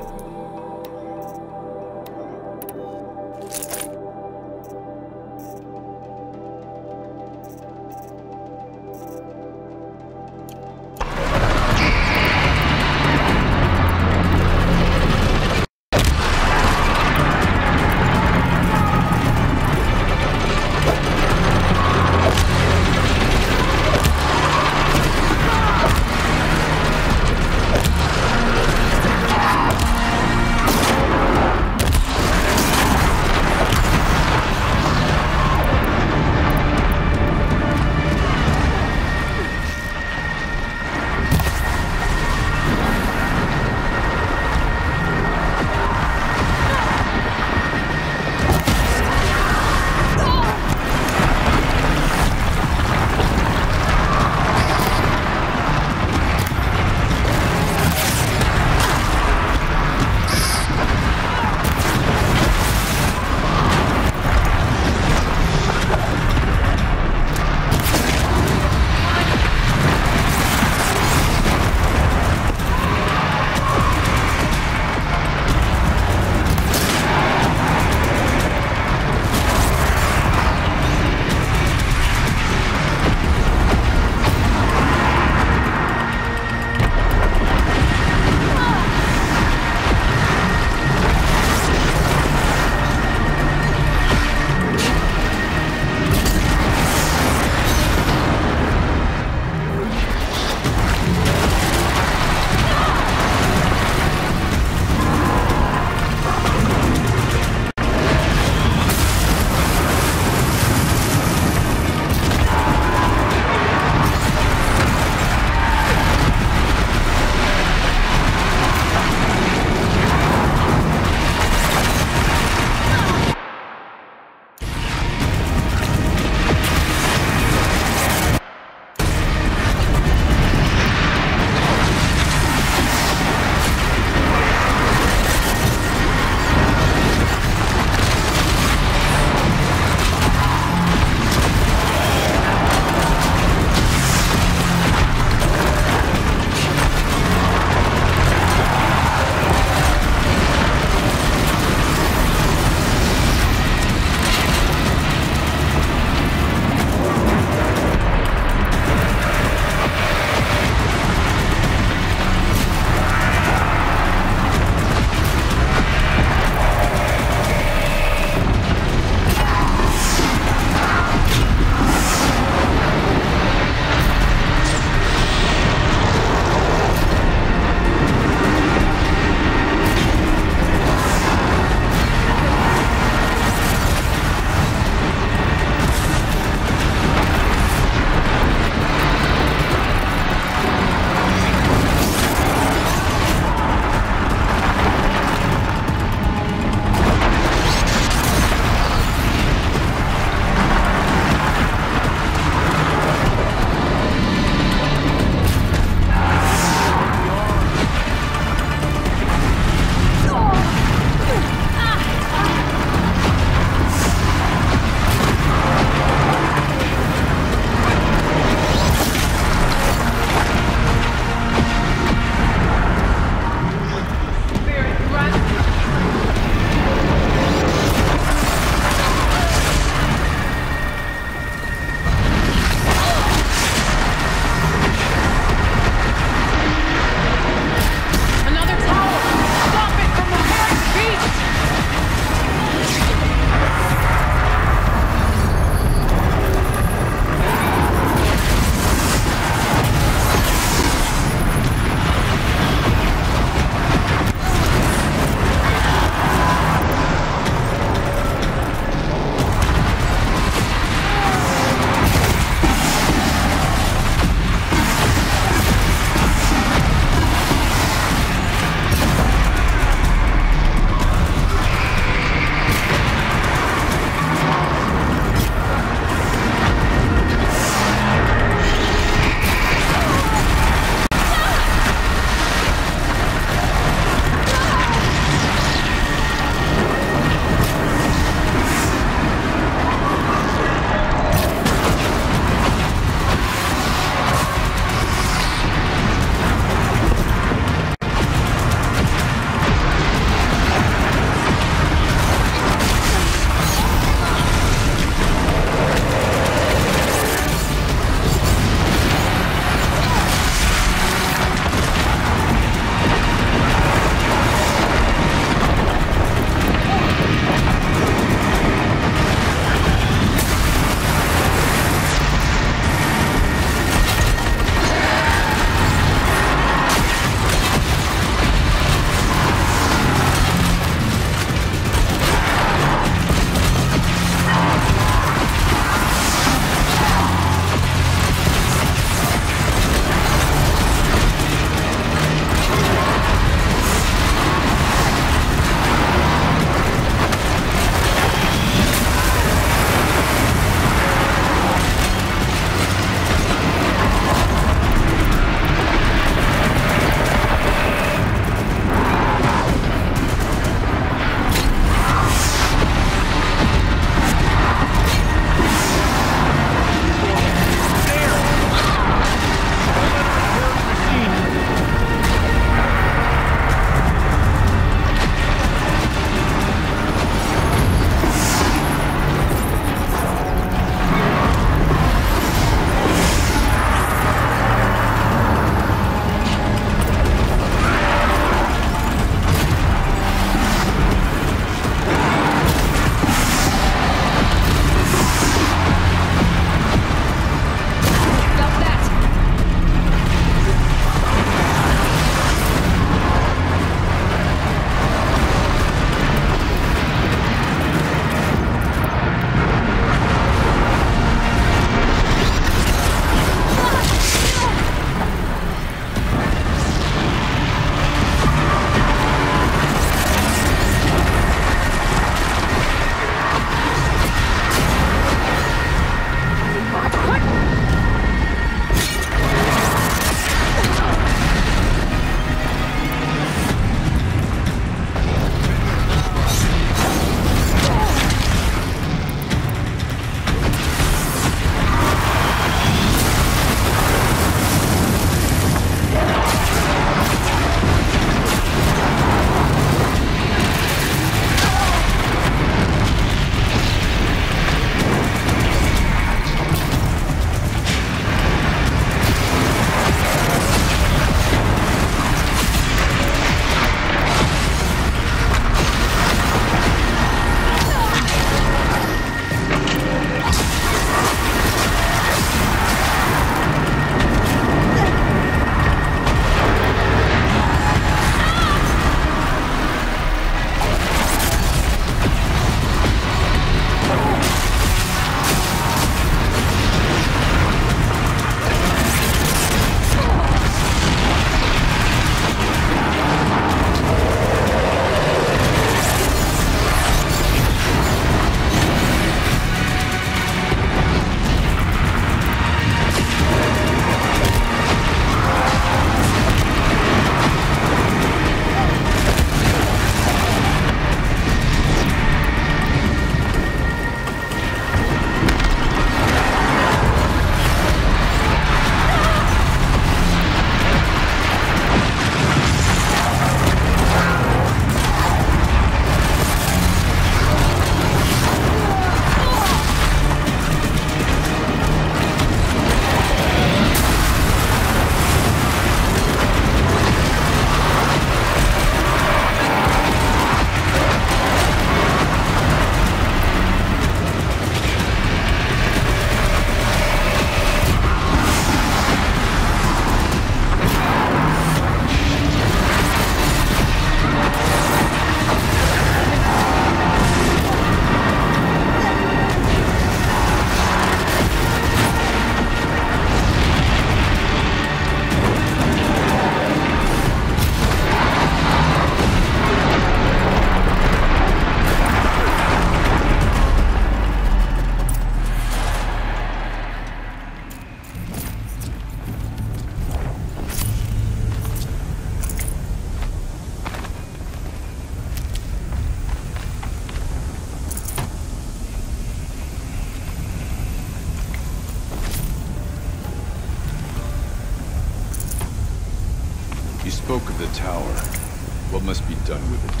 You spoke of the tower. What must be done with it?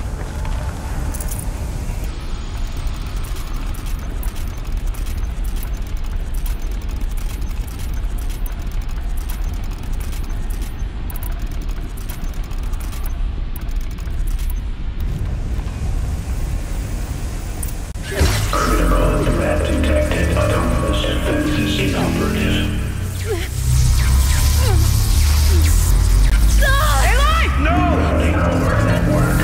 Critical threat detected. Autonomous defenses inoperative. Grounding our network.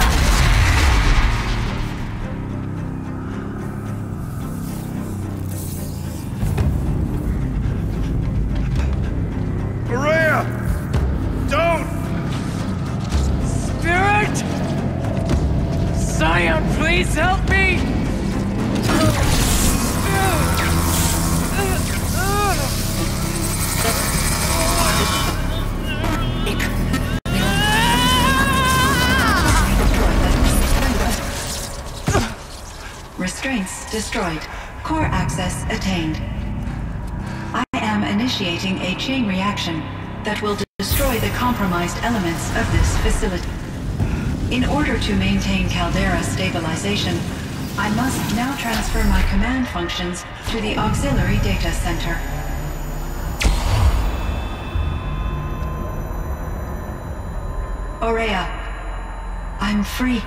Maria! Don't! Spirit! Scion, please help me! Restraints destroyed. Core access attained. I am initiating a chain reaction that will destroy the compromised elements of this facility. In order to maintain Caldera stabilization, I must now transfer my command functions to the auxiliary data center. Aurea, I'm free.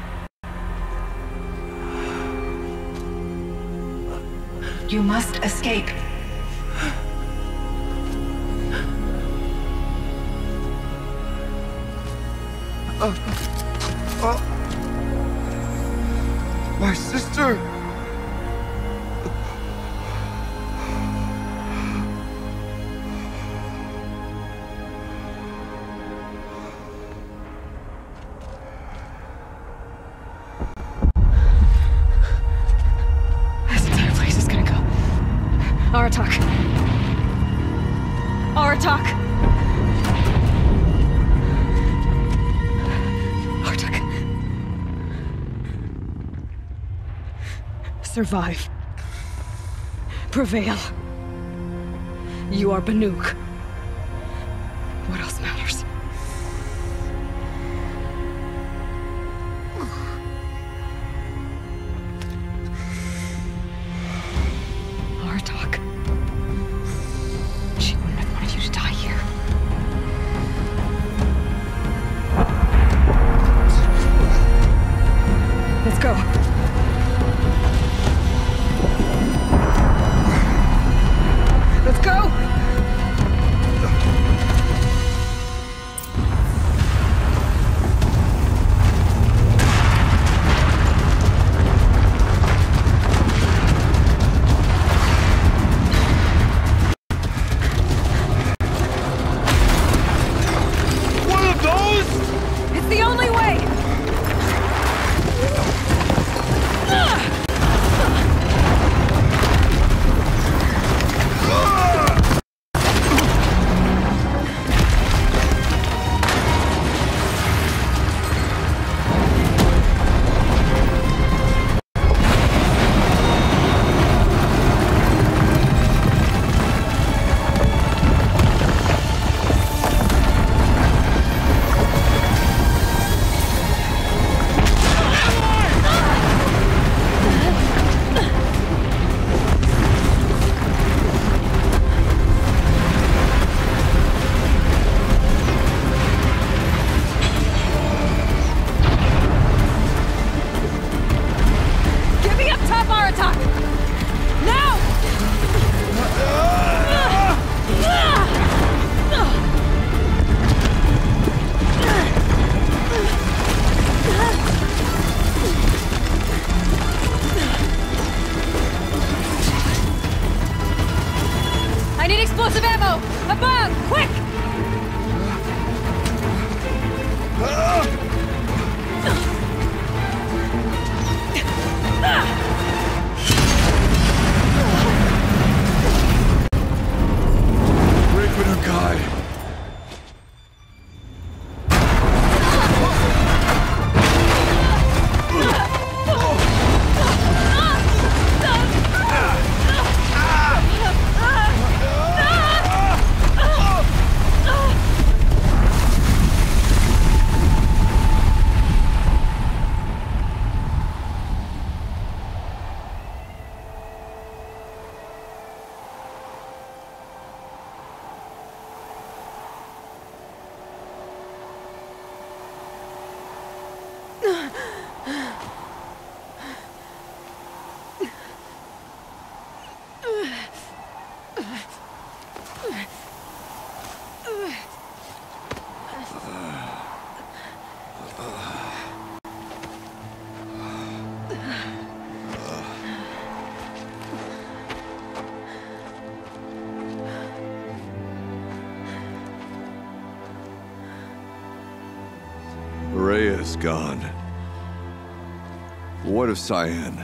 You must escape. My sister! This entire place is gonna go. Aratak. Aratak. Aratak. Survive. Prevail. You are Banuk. What else matters? Aratak. She wouldn't have wanted you to die here. Let's go. Let's go! One of those? It's the only way! Rhea's gone. What of Cyan?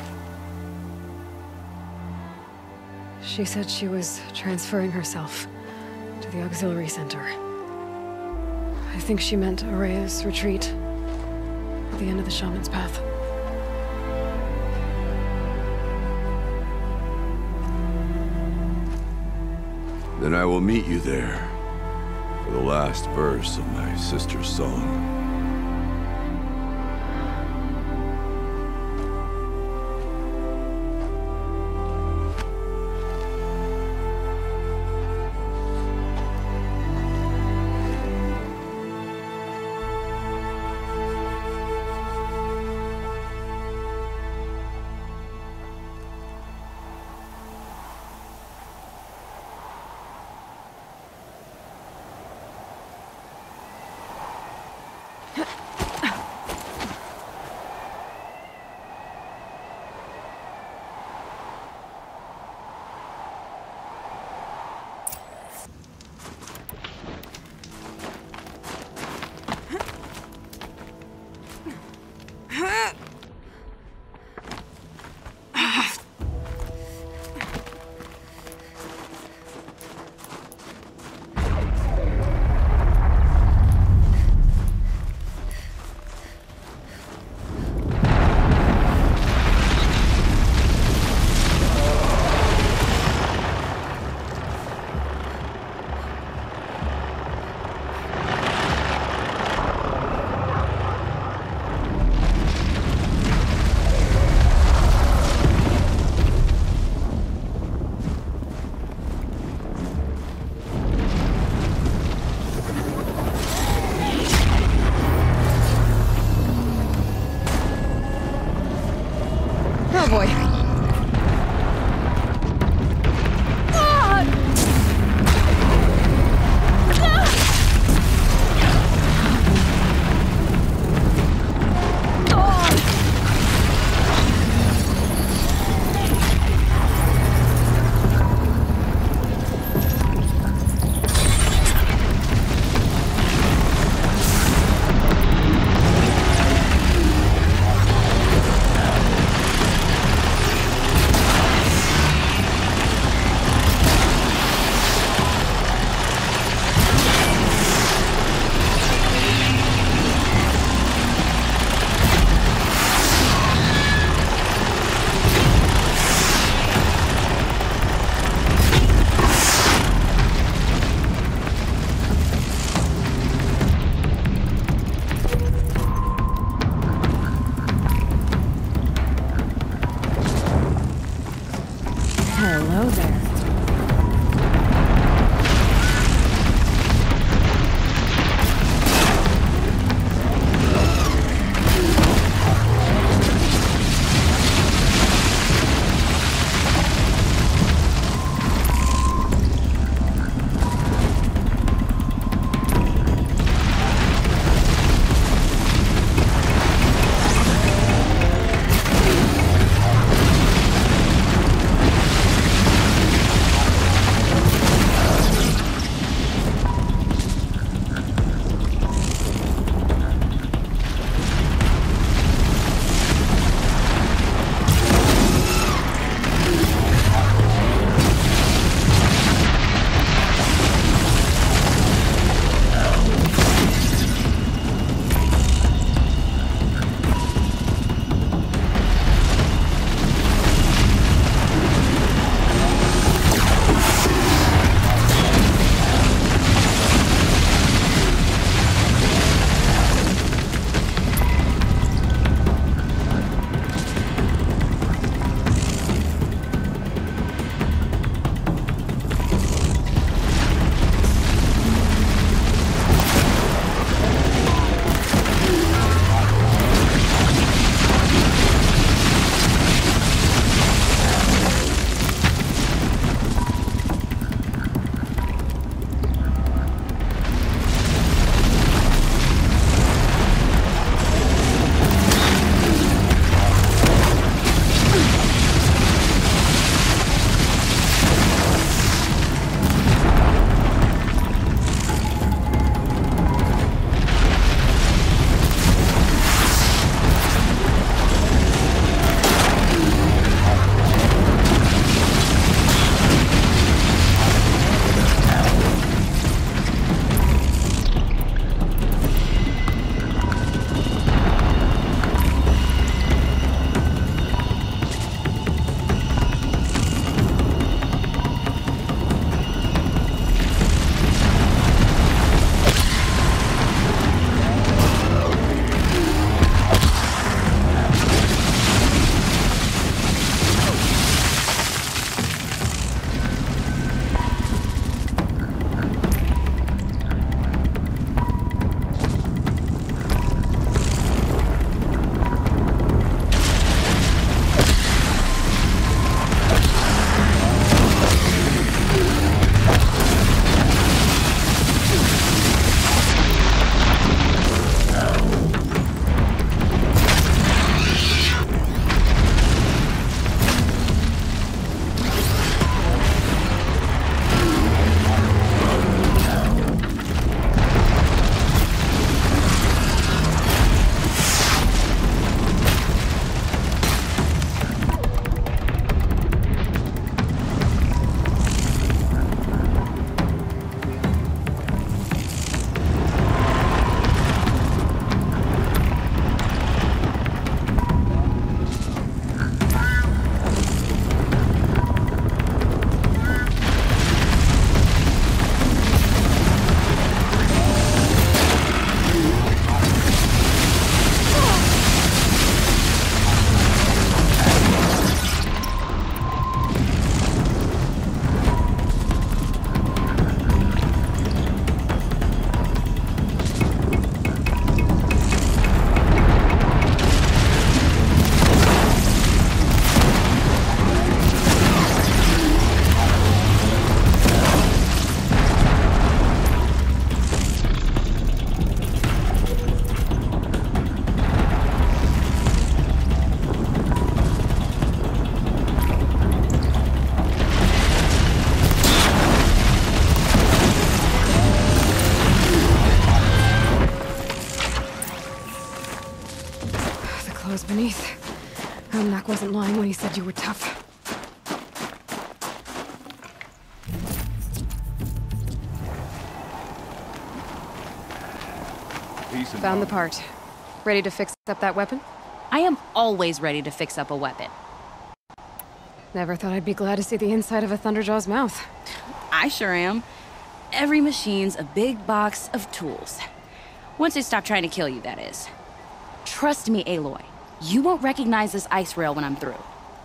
She said she was transferring herself to the auxiliary center. I think she meant Araya's retreat at the end of the shaman's path. Then I will meet you there for the last verse of my sister's song. claws beneath. Nak wasn't lying when he said you were tough. Found the part. Ready to fix up that weapon? I am always ready to fix up a weapon. Never thought I'd be glad to see the inside of a Thunderjaw's mouth. I sure am. Every machine's a big box of tools. Once they stop trying to kill you, that is. Trust me, Aloy. You won't recognize this ice rail when I'm through.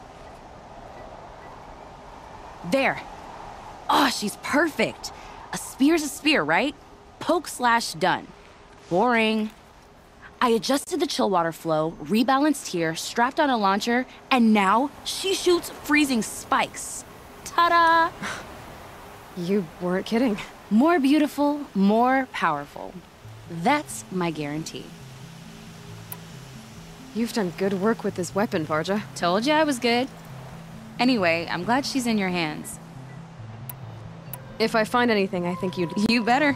There. Oh, she's perfect. A spear's a spear, right? Poke slash done. Boring. I adjusted the chill water flow, rebalanced here, strapped on a launcher, and now she shoots freezing spikes. Ta-da! You weren't kidding. More beautiful, more powerful. That's my guarantee. You've done good work with this weapon, Varja. Told you I was good. Anyway, I'm glad she's in your hands. If I find anything, I think you'd... You better.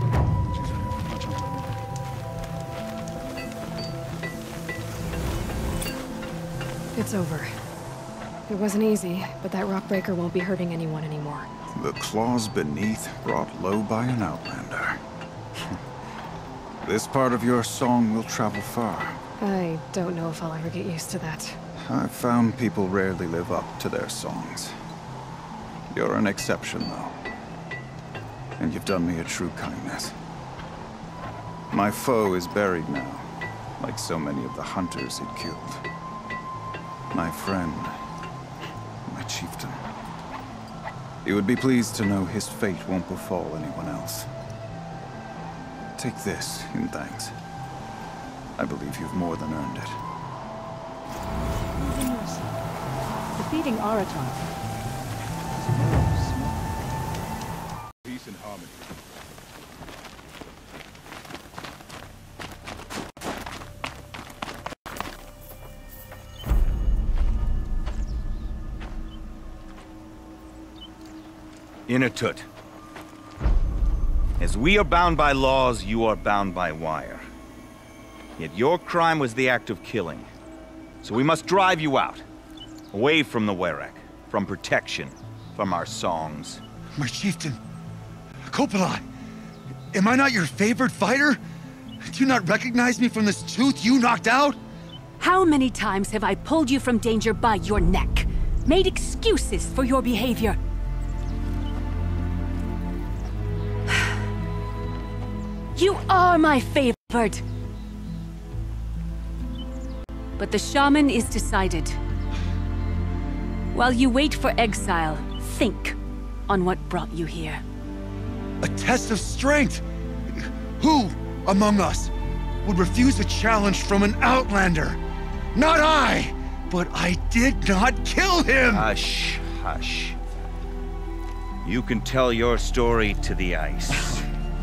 It's over. It wasn't easy, but that rock breaker won't be hurting anyone anymore. The claws beneath, brought low by an outlander. This part of your song will travel far. I don't know if I'll ever get used to that. I've found people rarely live up to their songs. You're an exception, though. And you've done me a true kindness. My foe is buried now, like so many of the hunters it killed. My friend, my chieftain. He would be pleased to know his fate won't befall anyone else. Take this in thanks. I believe you've more than earned it. Defeating Aratar. Peace and harmony. Inatut. As we are bound by laws, you are bound by wire. Yet your crime was the act of killing. So we must drive you out. Away from the Werak. From protection. From our songs. My chieftain. Kopalai. Am I not your favored fighter? Do you not recognize me from this tooth you knocked out? How many times have I pulled you from danger by your neck? Made excuses for your behavior? You are my favored. But the shaman is decided. While you wait for exile, think on what brought you here. A test of strength! Who among us would refuse a challenge from an outlander? Not I! But I did not kill him! Hush, hush. You can tell your story to the ice.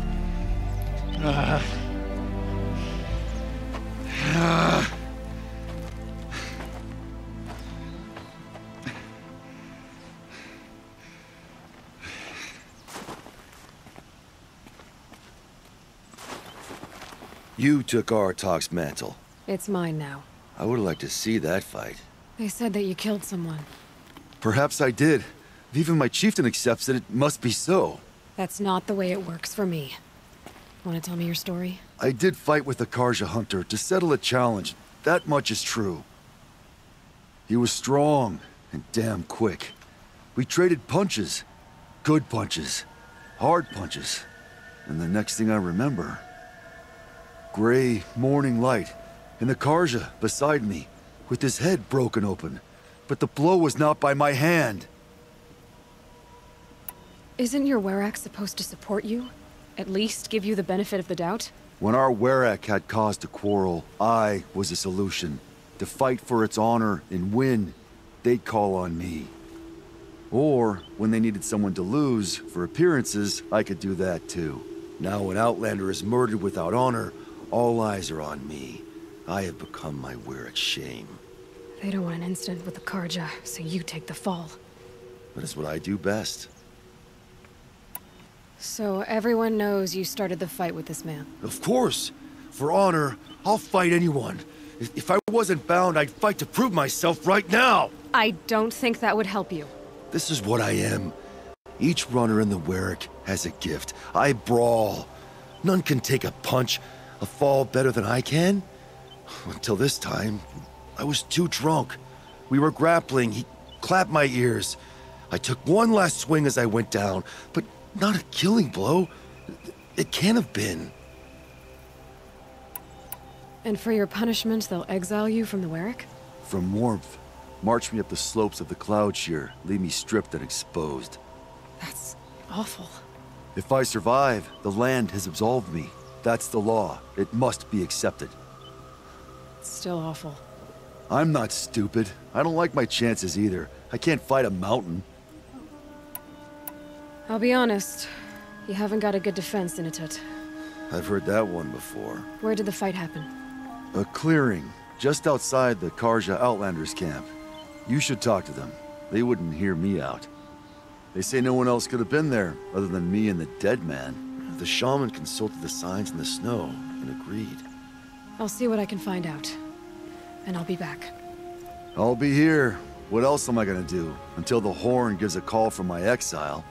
You took Aratak's mantle. It's mine now. I would have liked to see that fight. They said that you killed someone. Perhaps I did. If even my chieftain accepts it, it must be so. That's not the way it works for me. Want to tell me your story? I did fight with the Karja hunter to settle a challenge. That much is true. He was strong and damn quick. We traded punches. Good punches. Hard punches. And the next thing I remember... gray morning light, and the Karja beside me, with his head broken open. But the blow was not by my hand. Isn't your Werak supposed to support you? At least give you the benefit of the doubt? When our Werak had cause to quarrel, I was a solution. To fight for its honor and win, they'd call on me. Or, when they needed someone to lose, for appearances, I could do that too. Now when Outlander is murdered without honor, all eyes are on me. I have become my Werak's shame. They don't want an incident with the Karja, so you take the fall. But it's what I do best. So everyone knows you started the fight with this man? Of course! For honor, I'll fight anyone. If I wasn't bound, I'd fight to prove myself right now! I don't think that would help you. This is what I am. Each runner in the Werrick has a gift. I brawl. None can take a punch, a fall better than I can. Until this time, I was too drunk. We were grappling. He clapped my ears. I took one last swing as I went down, but not a killing blow. It can't have been. And for your punishment, they'll exile you from the Werrick? From warmth. March me up the slopes of the Cloud Shear, leave me stripped and exposed. That's awful. If I survive, the land has absolved me. That's the law. It must be accepted. It's still awful. I'm not stupid. I don't like my chances either. I can't fight a mountain. I'll be honest. You haven't got a good defense, Initut. I've heard that one before. Where did the fight happen? A clearing, just outside the Karja Outlanders camp. You should talk to them. They wouldn't hear me out. They say no one else could have been there, other than me and the dead man. The shaman consulted the signs in the snow and agreed. I'll see what I can find out. And I'll be back. I'll be here. What else am I gonna do? Until the Horn gives a call from my exile.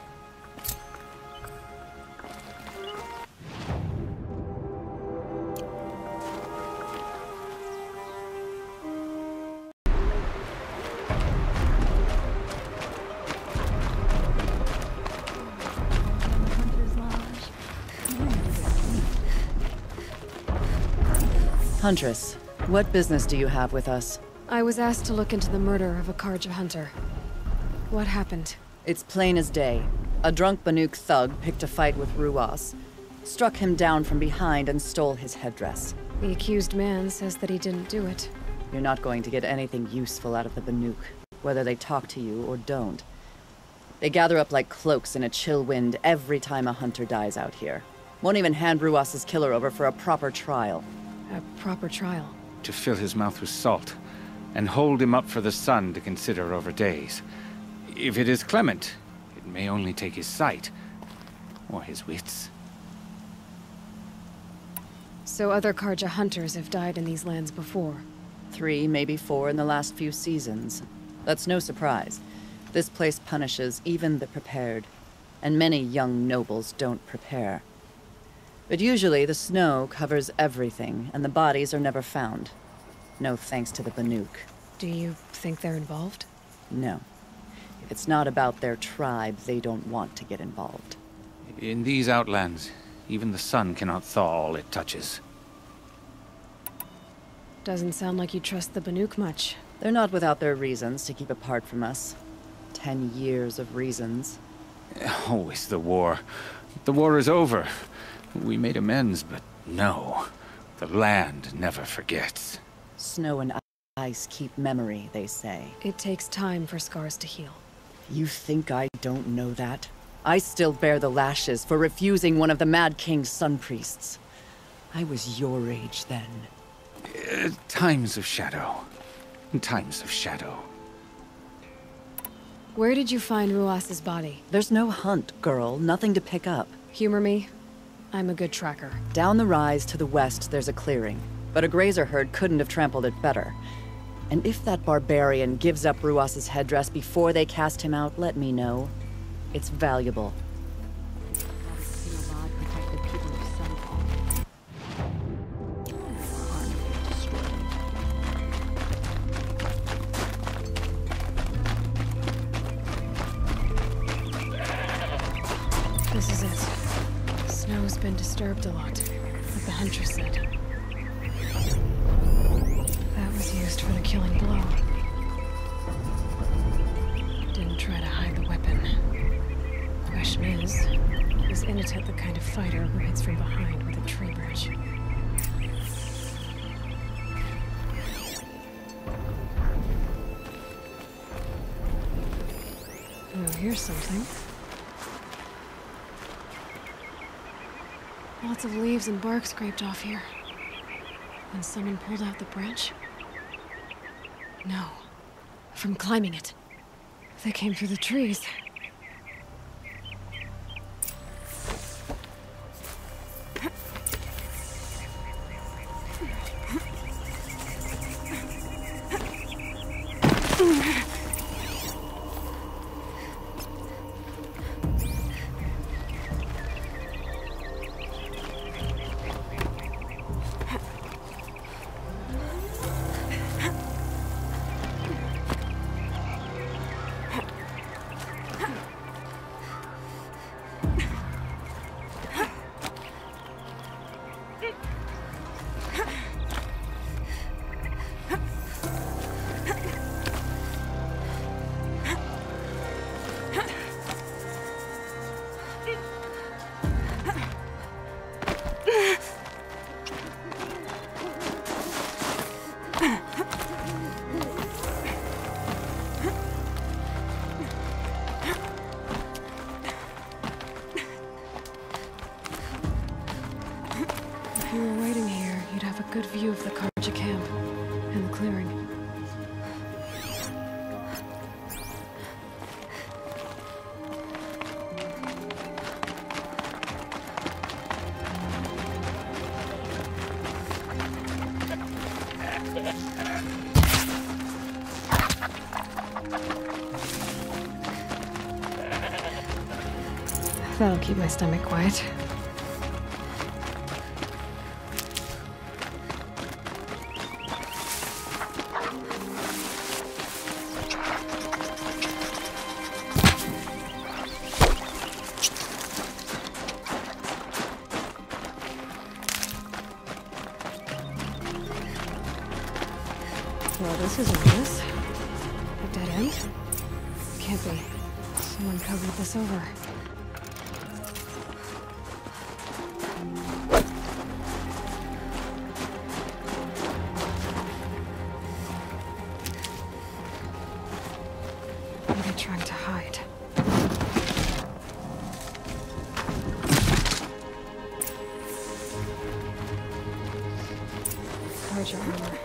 Huntress, what business do you have with us? I was asked to look into the murder of a Karja hunter. What happened? It's plain as day. A drunk Banuk thug picked a fight with Ruas, struck him down from behind and stole his headdress. The accused man says that he didn't do it. You're not going to get anything useful out of the Banuk, whether they talk to you or don't. They gather up like cloaks in a chill wind every time a hunter dies out here. Won't even hand Ruas's killer over for a proper trial. A proper trial? To fill his mouth with salt, and hold him up for the sun to consider over days. If it is clement, it may only take his sight, or his wits. So other Karja hunters have died in these lands before? 3, maybe 4 in the last few seasons. That's no surprise. This place punishes even the prepared, and many young nobles don't prepare. But usually the snow covers everything, and the bodies are never found. No thanks to the Banuk. Do you think they're involved? No. If it's not about their tribe, they don't want to get involved. In these outlands, even the sun cannot thaw all it touches. Doesn't sound like you trust the Banuk much. They're not without their reasons to keep apart from us. 10 years of reasons. Always the war. The war is over. We made amends, but no. The land never forgets. Snow and ice keep memory, they say. It takes time for scars to heal. You think I don't know that? I still bear the lashes for refusing one of the Mad King's sun priests. I was your age then. Times of shadow. Times of shadow. Where did you find Ruas's body? There's no hunt, girl. Nothing to pick up. Humor me. I'm a good tracker. Down the rise to the west, there's a clearing. But a grazer herd couldn't have trampled it better. And if that barbarian gives up Ruas's headdress before they cast him out, let me know. It's valuable. This is it. Snow's been disturbed a lot, like the Huntress said. That was used for the killing blow. Didn't try to hide the weapon. Question is Initut the kind of fighter who hits from behind with a tree branch? Oh, here's something. Lots of leaves and bark scraped off here. And someone pulled out the branch? No. From climbing it. They came through the trees. If you were waiting here, you'd have a good view of the Karja camp and the clearing. That'll keep my stomach quiet. Well, this is ominous. A dead end? Can't be. Someone covered this over. What are they trying to hide? Karja armor.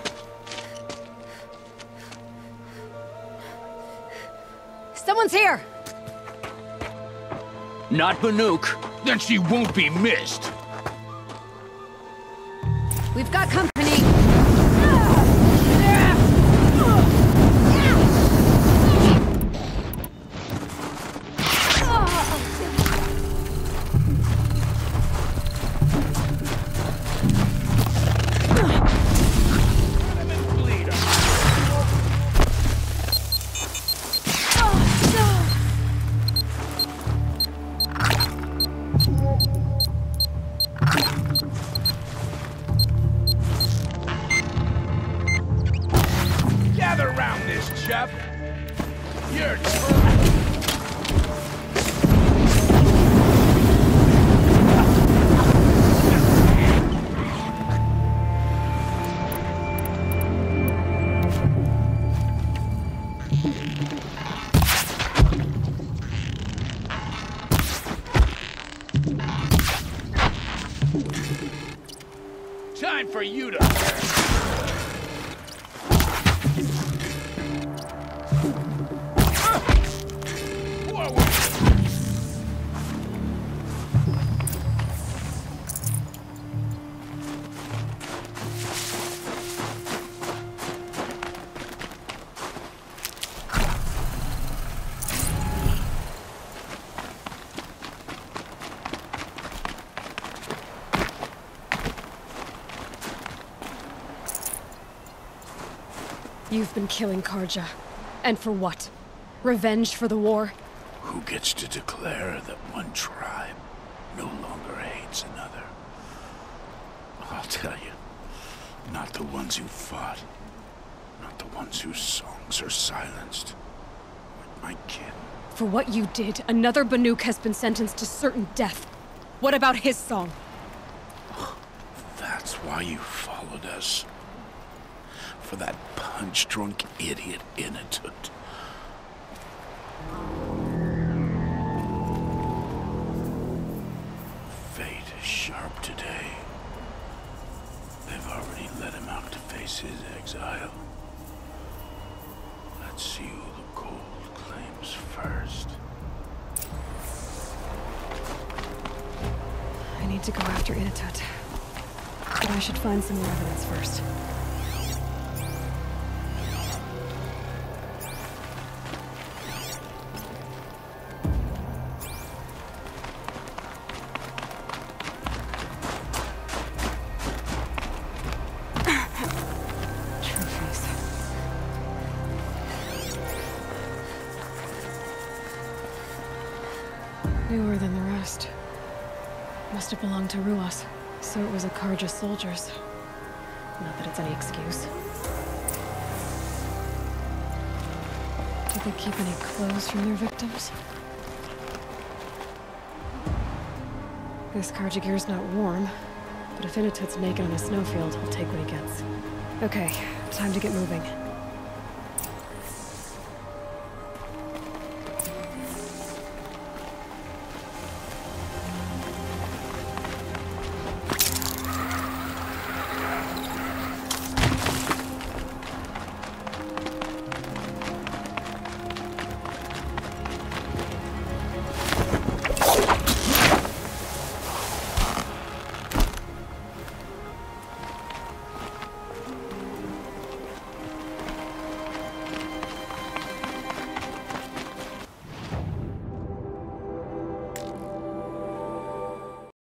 Someone's here! Not Banuk. Then she won't be missed. We've got company! Gather round this, chap. Your time for you to... You've been killing Karja. And for what? Revenge for the war? Who gets to declare that one tribe no longer hates another? I'll tell you, not the ones who fought, not the ones whose songs are silenced. My kid. For what you did, another Banuk has been sentenced to certain death. What about his song? That's why you followed us. For that punch-drunk idiot Inatut. Fate is sharp today. They've already let him out to face his exile. Let's see who the cold claims first. I need to go after Inatut. But I should find some more evidence first. Newer than the rest. Must have belonged to Ruas. So it was a Karja soldiers. Not that it's any excuse. Did they keep any clothes from their victims? This Karja gear's not warm, but if Inatut's naked in a snowfield, he'll take what he gets. Okay, time to get moving.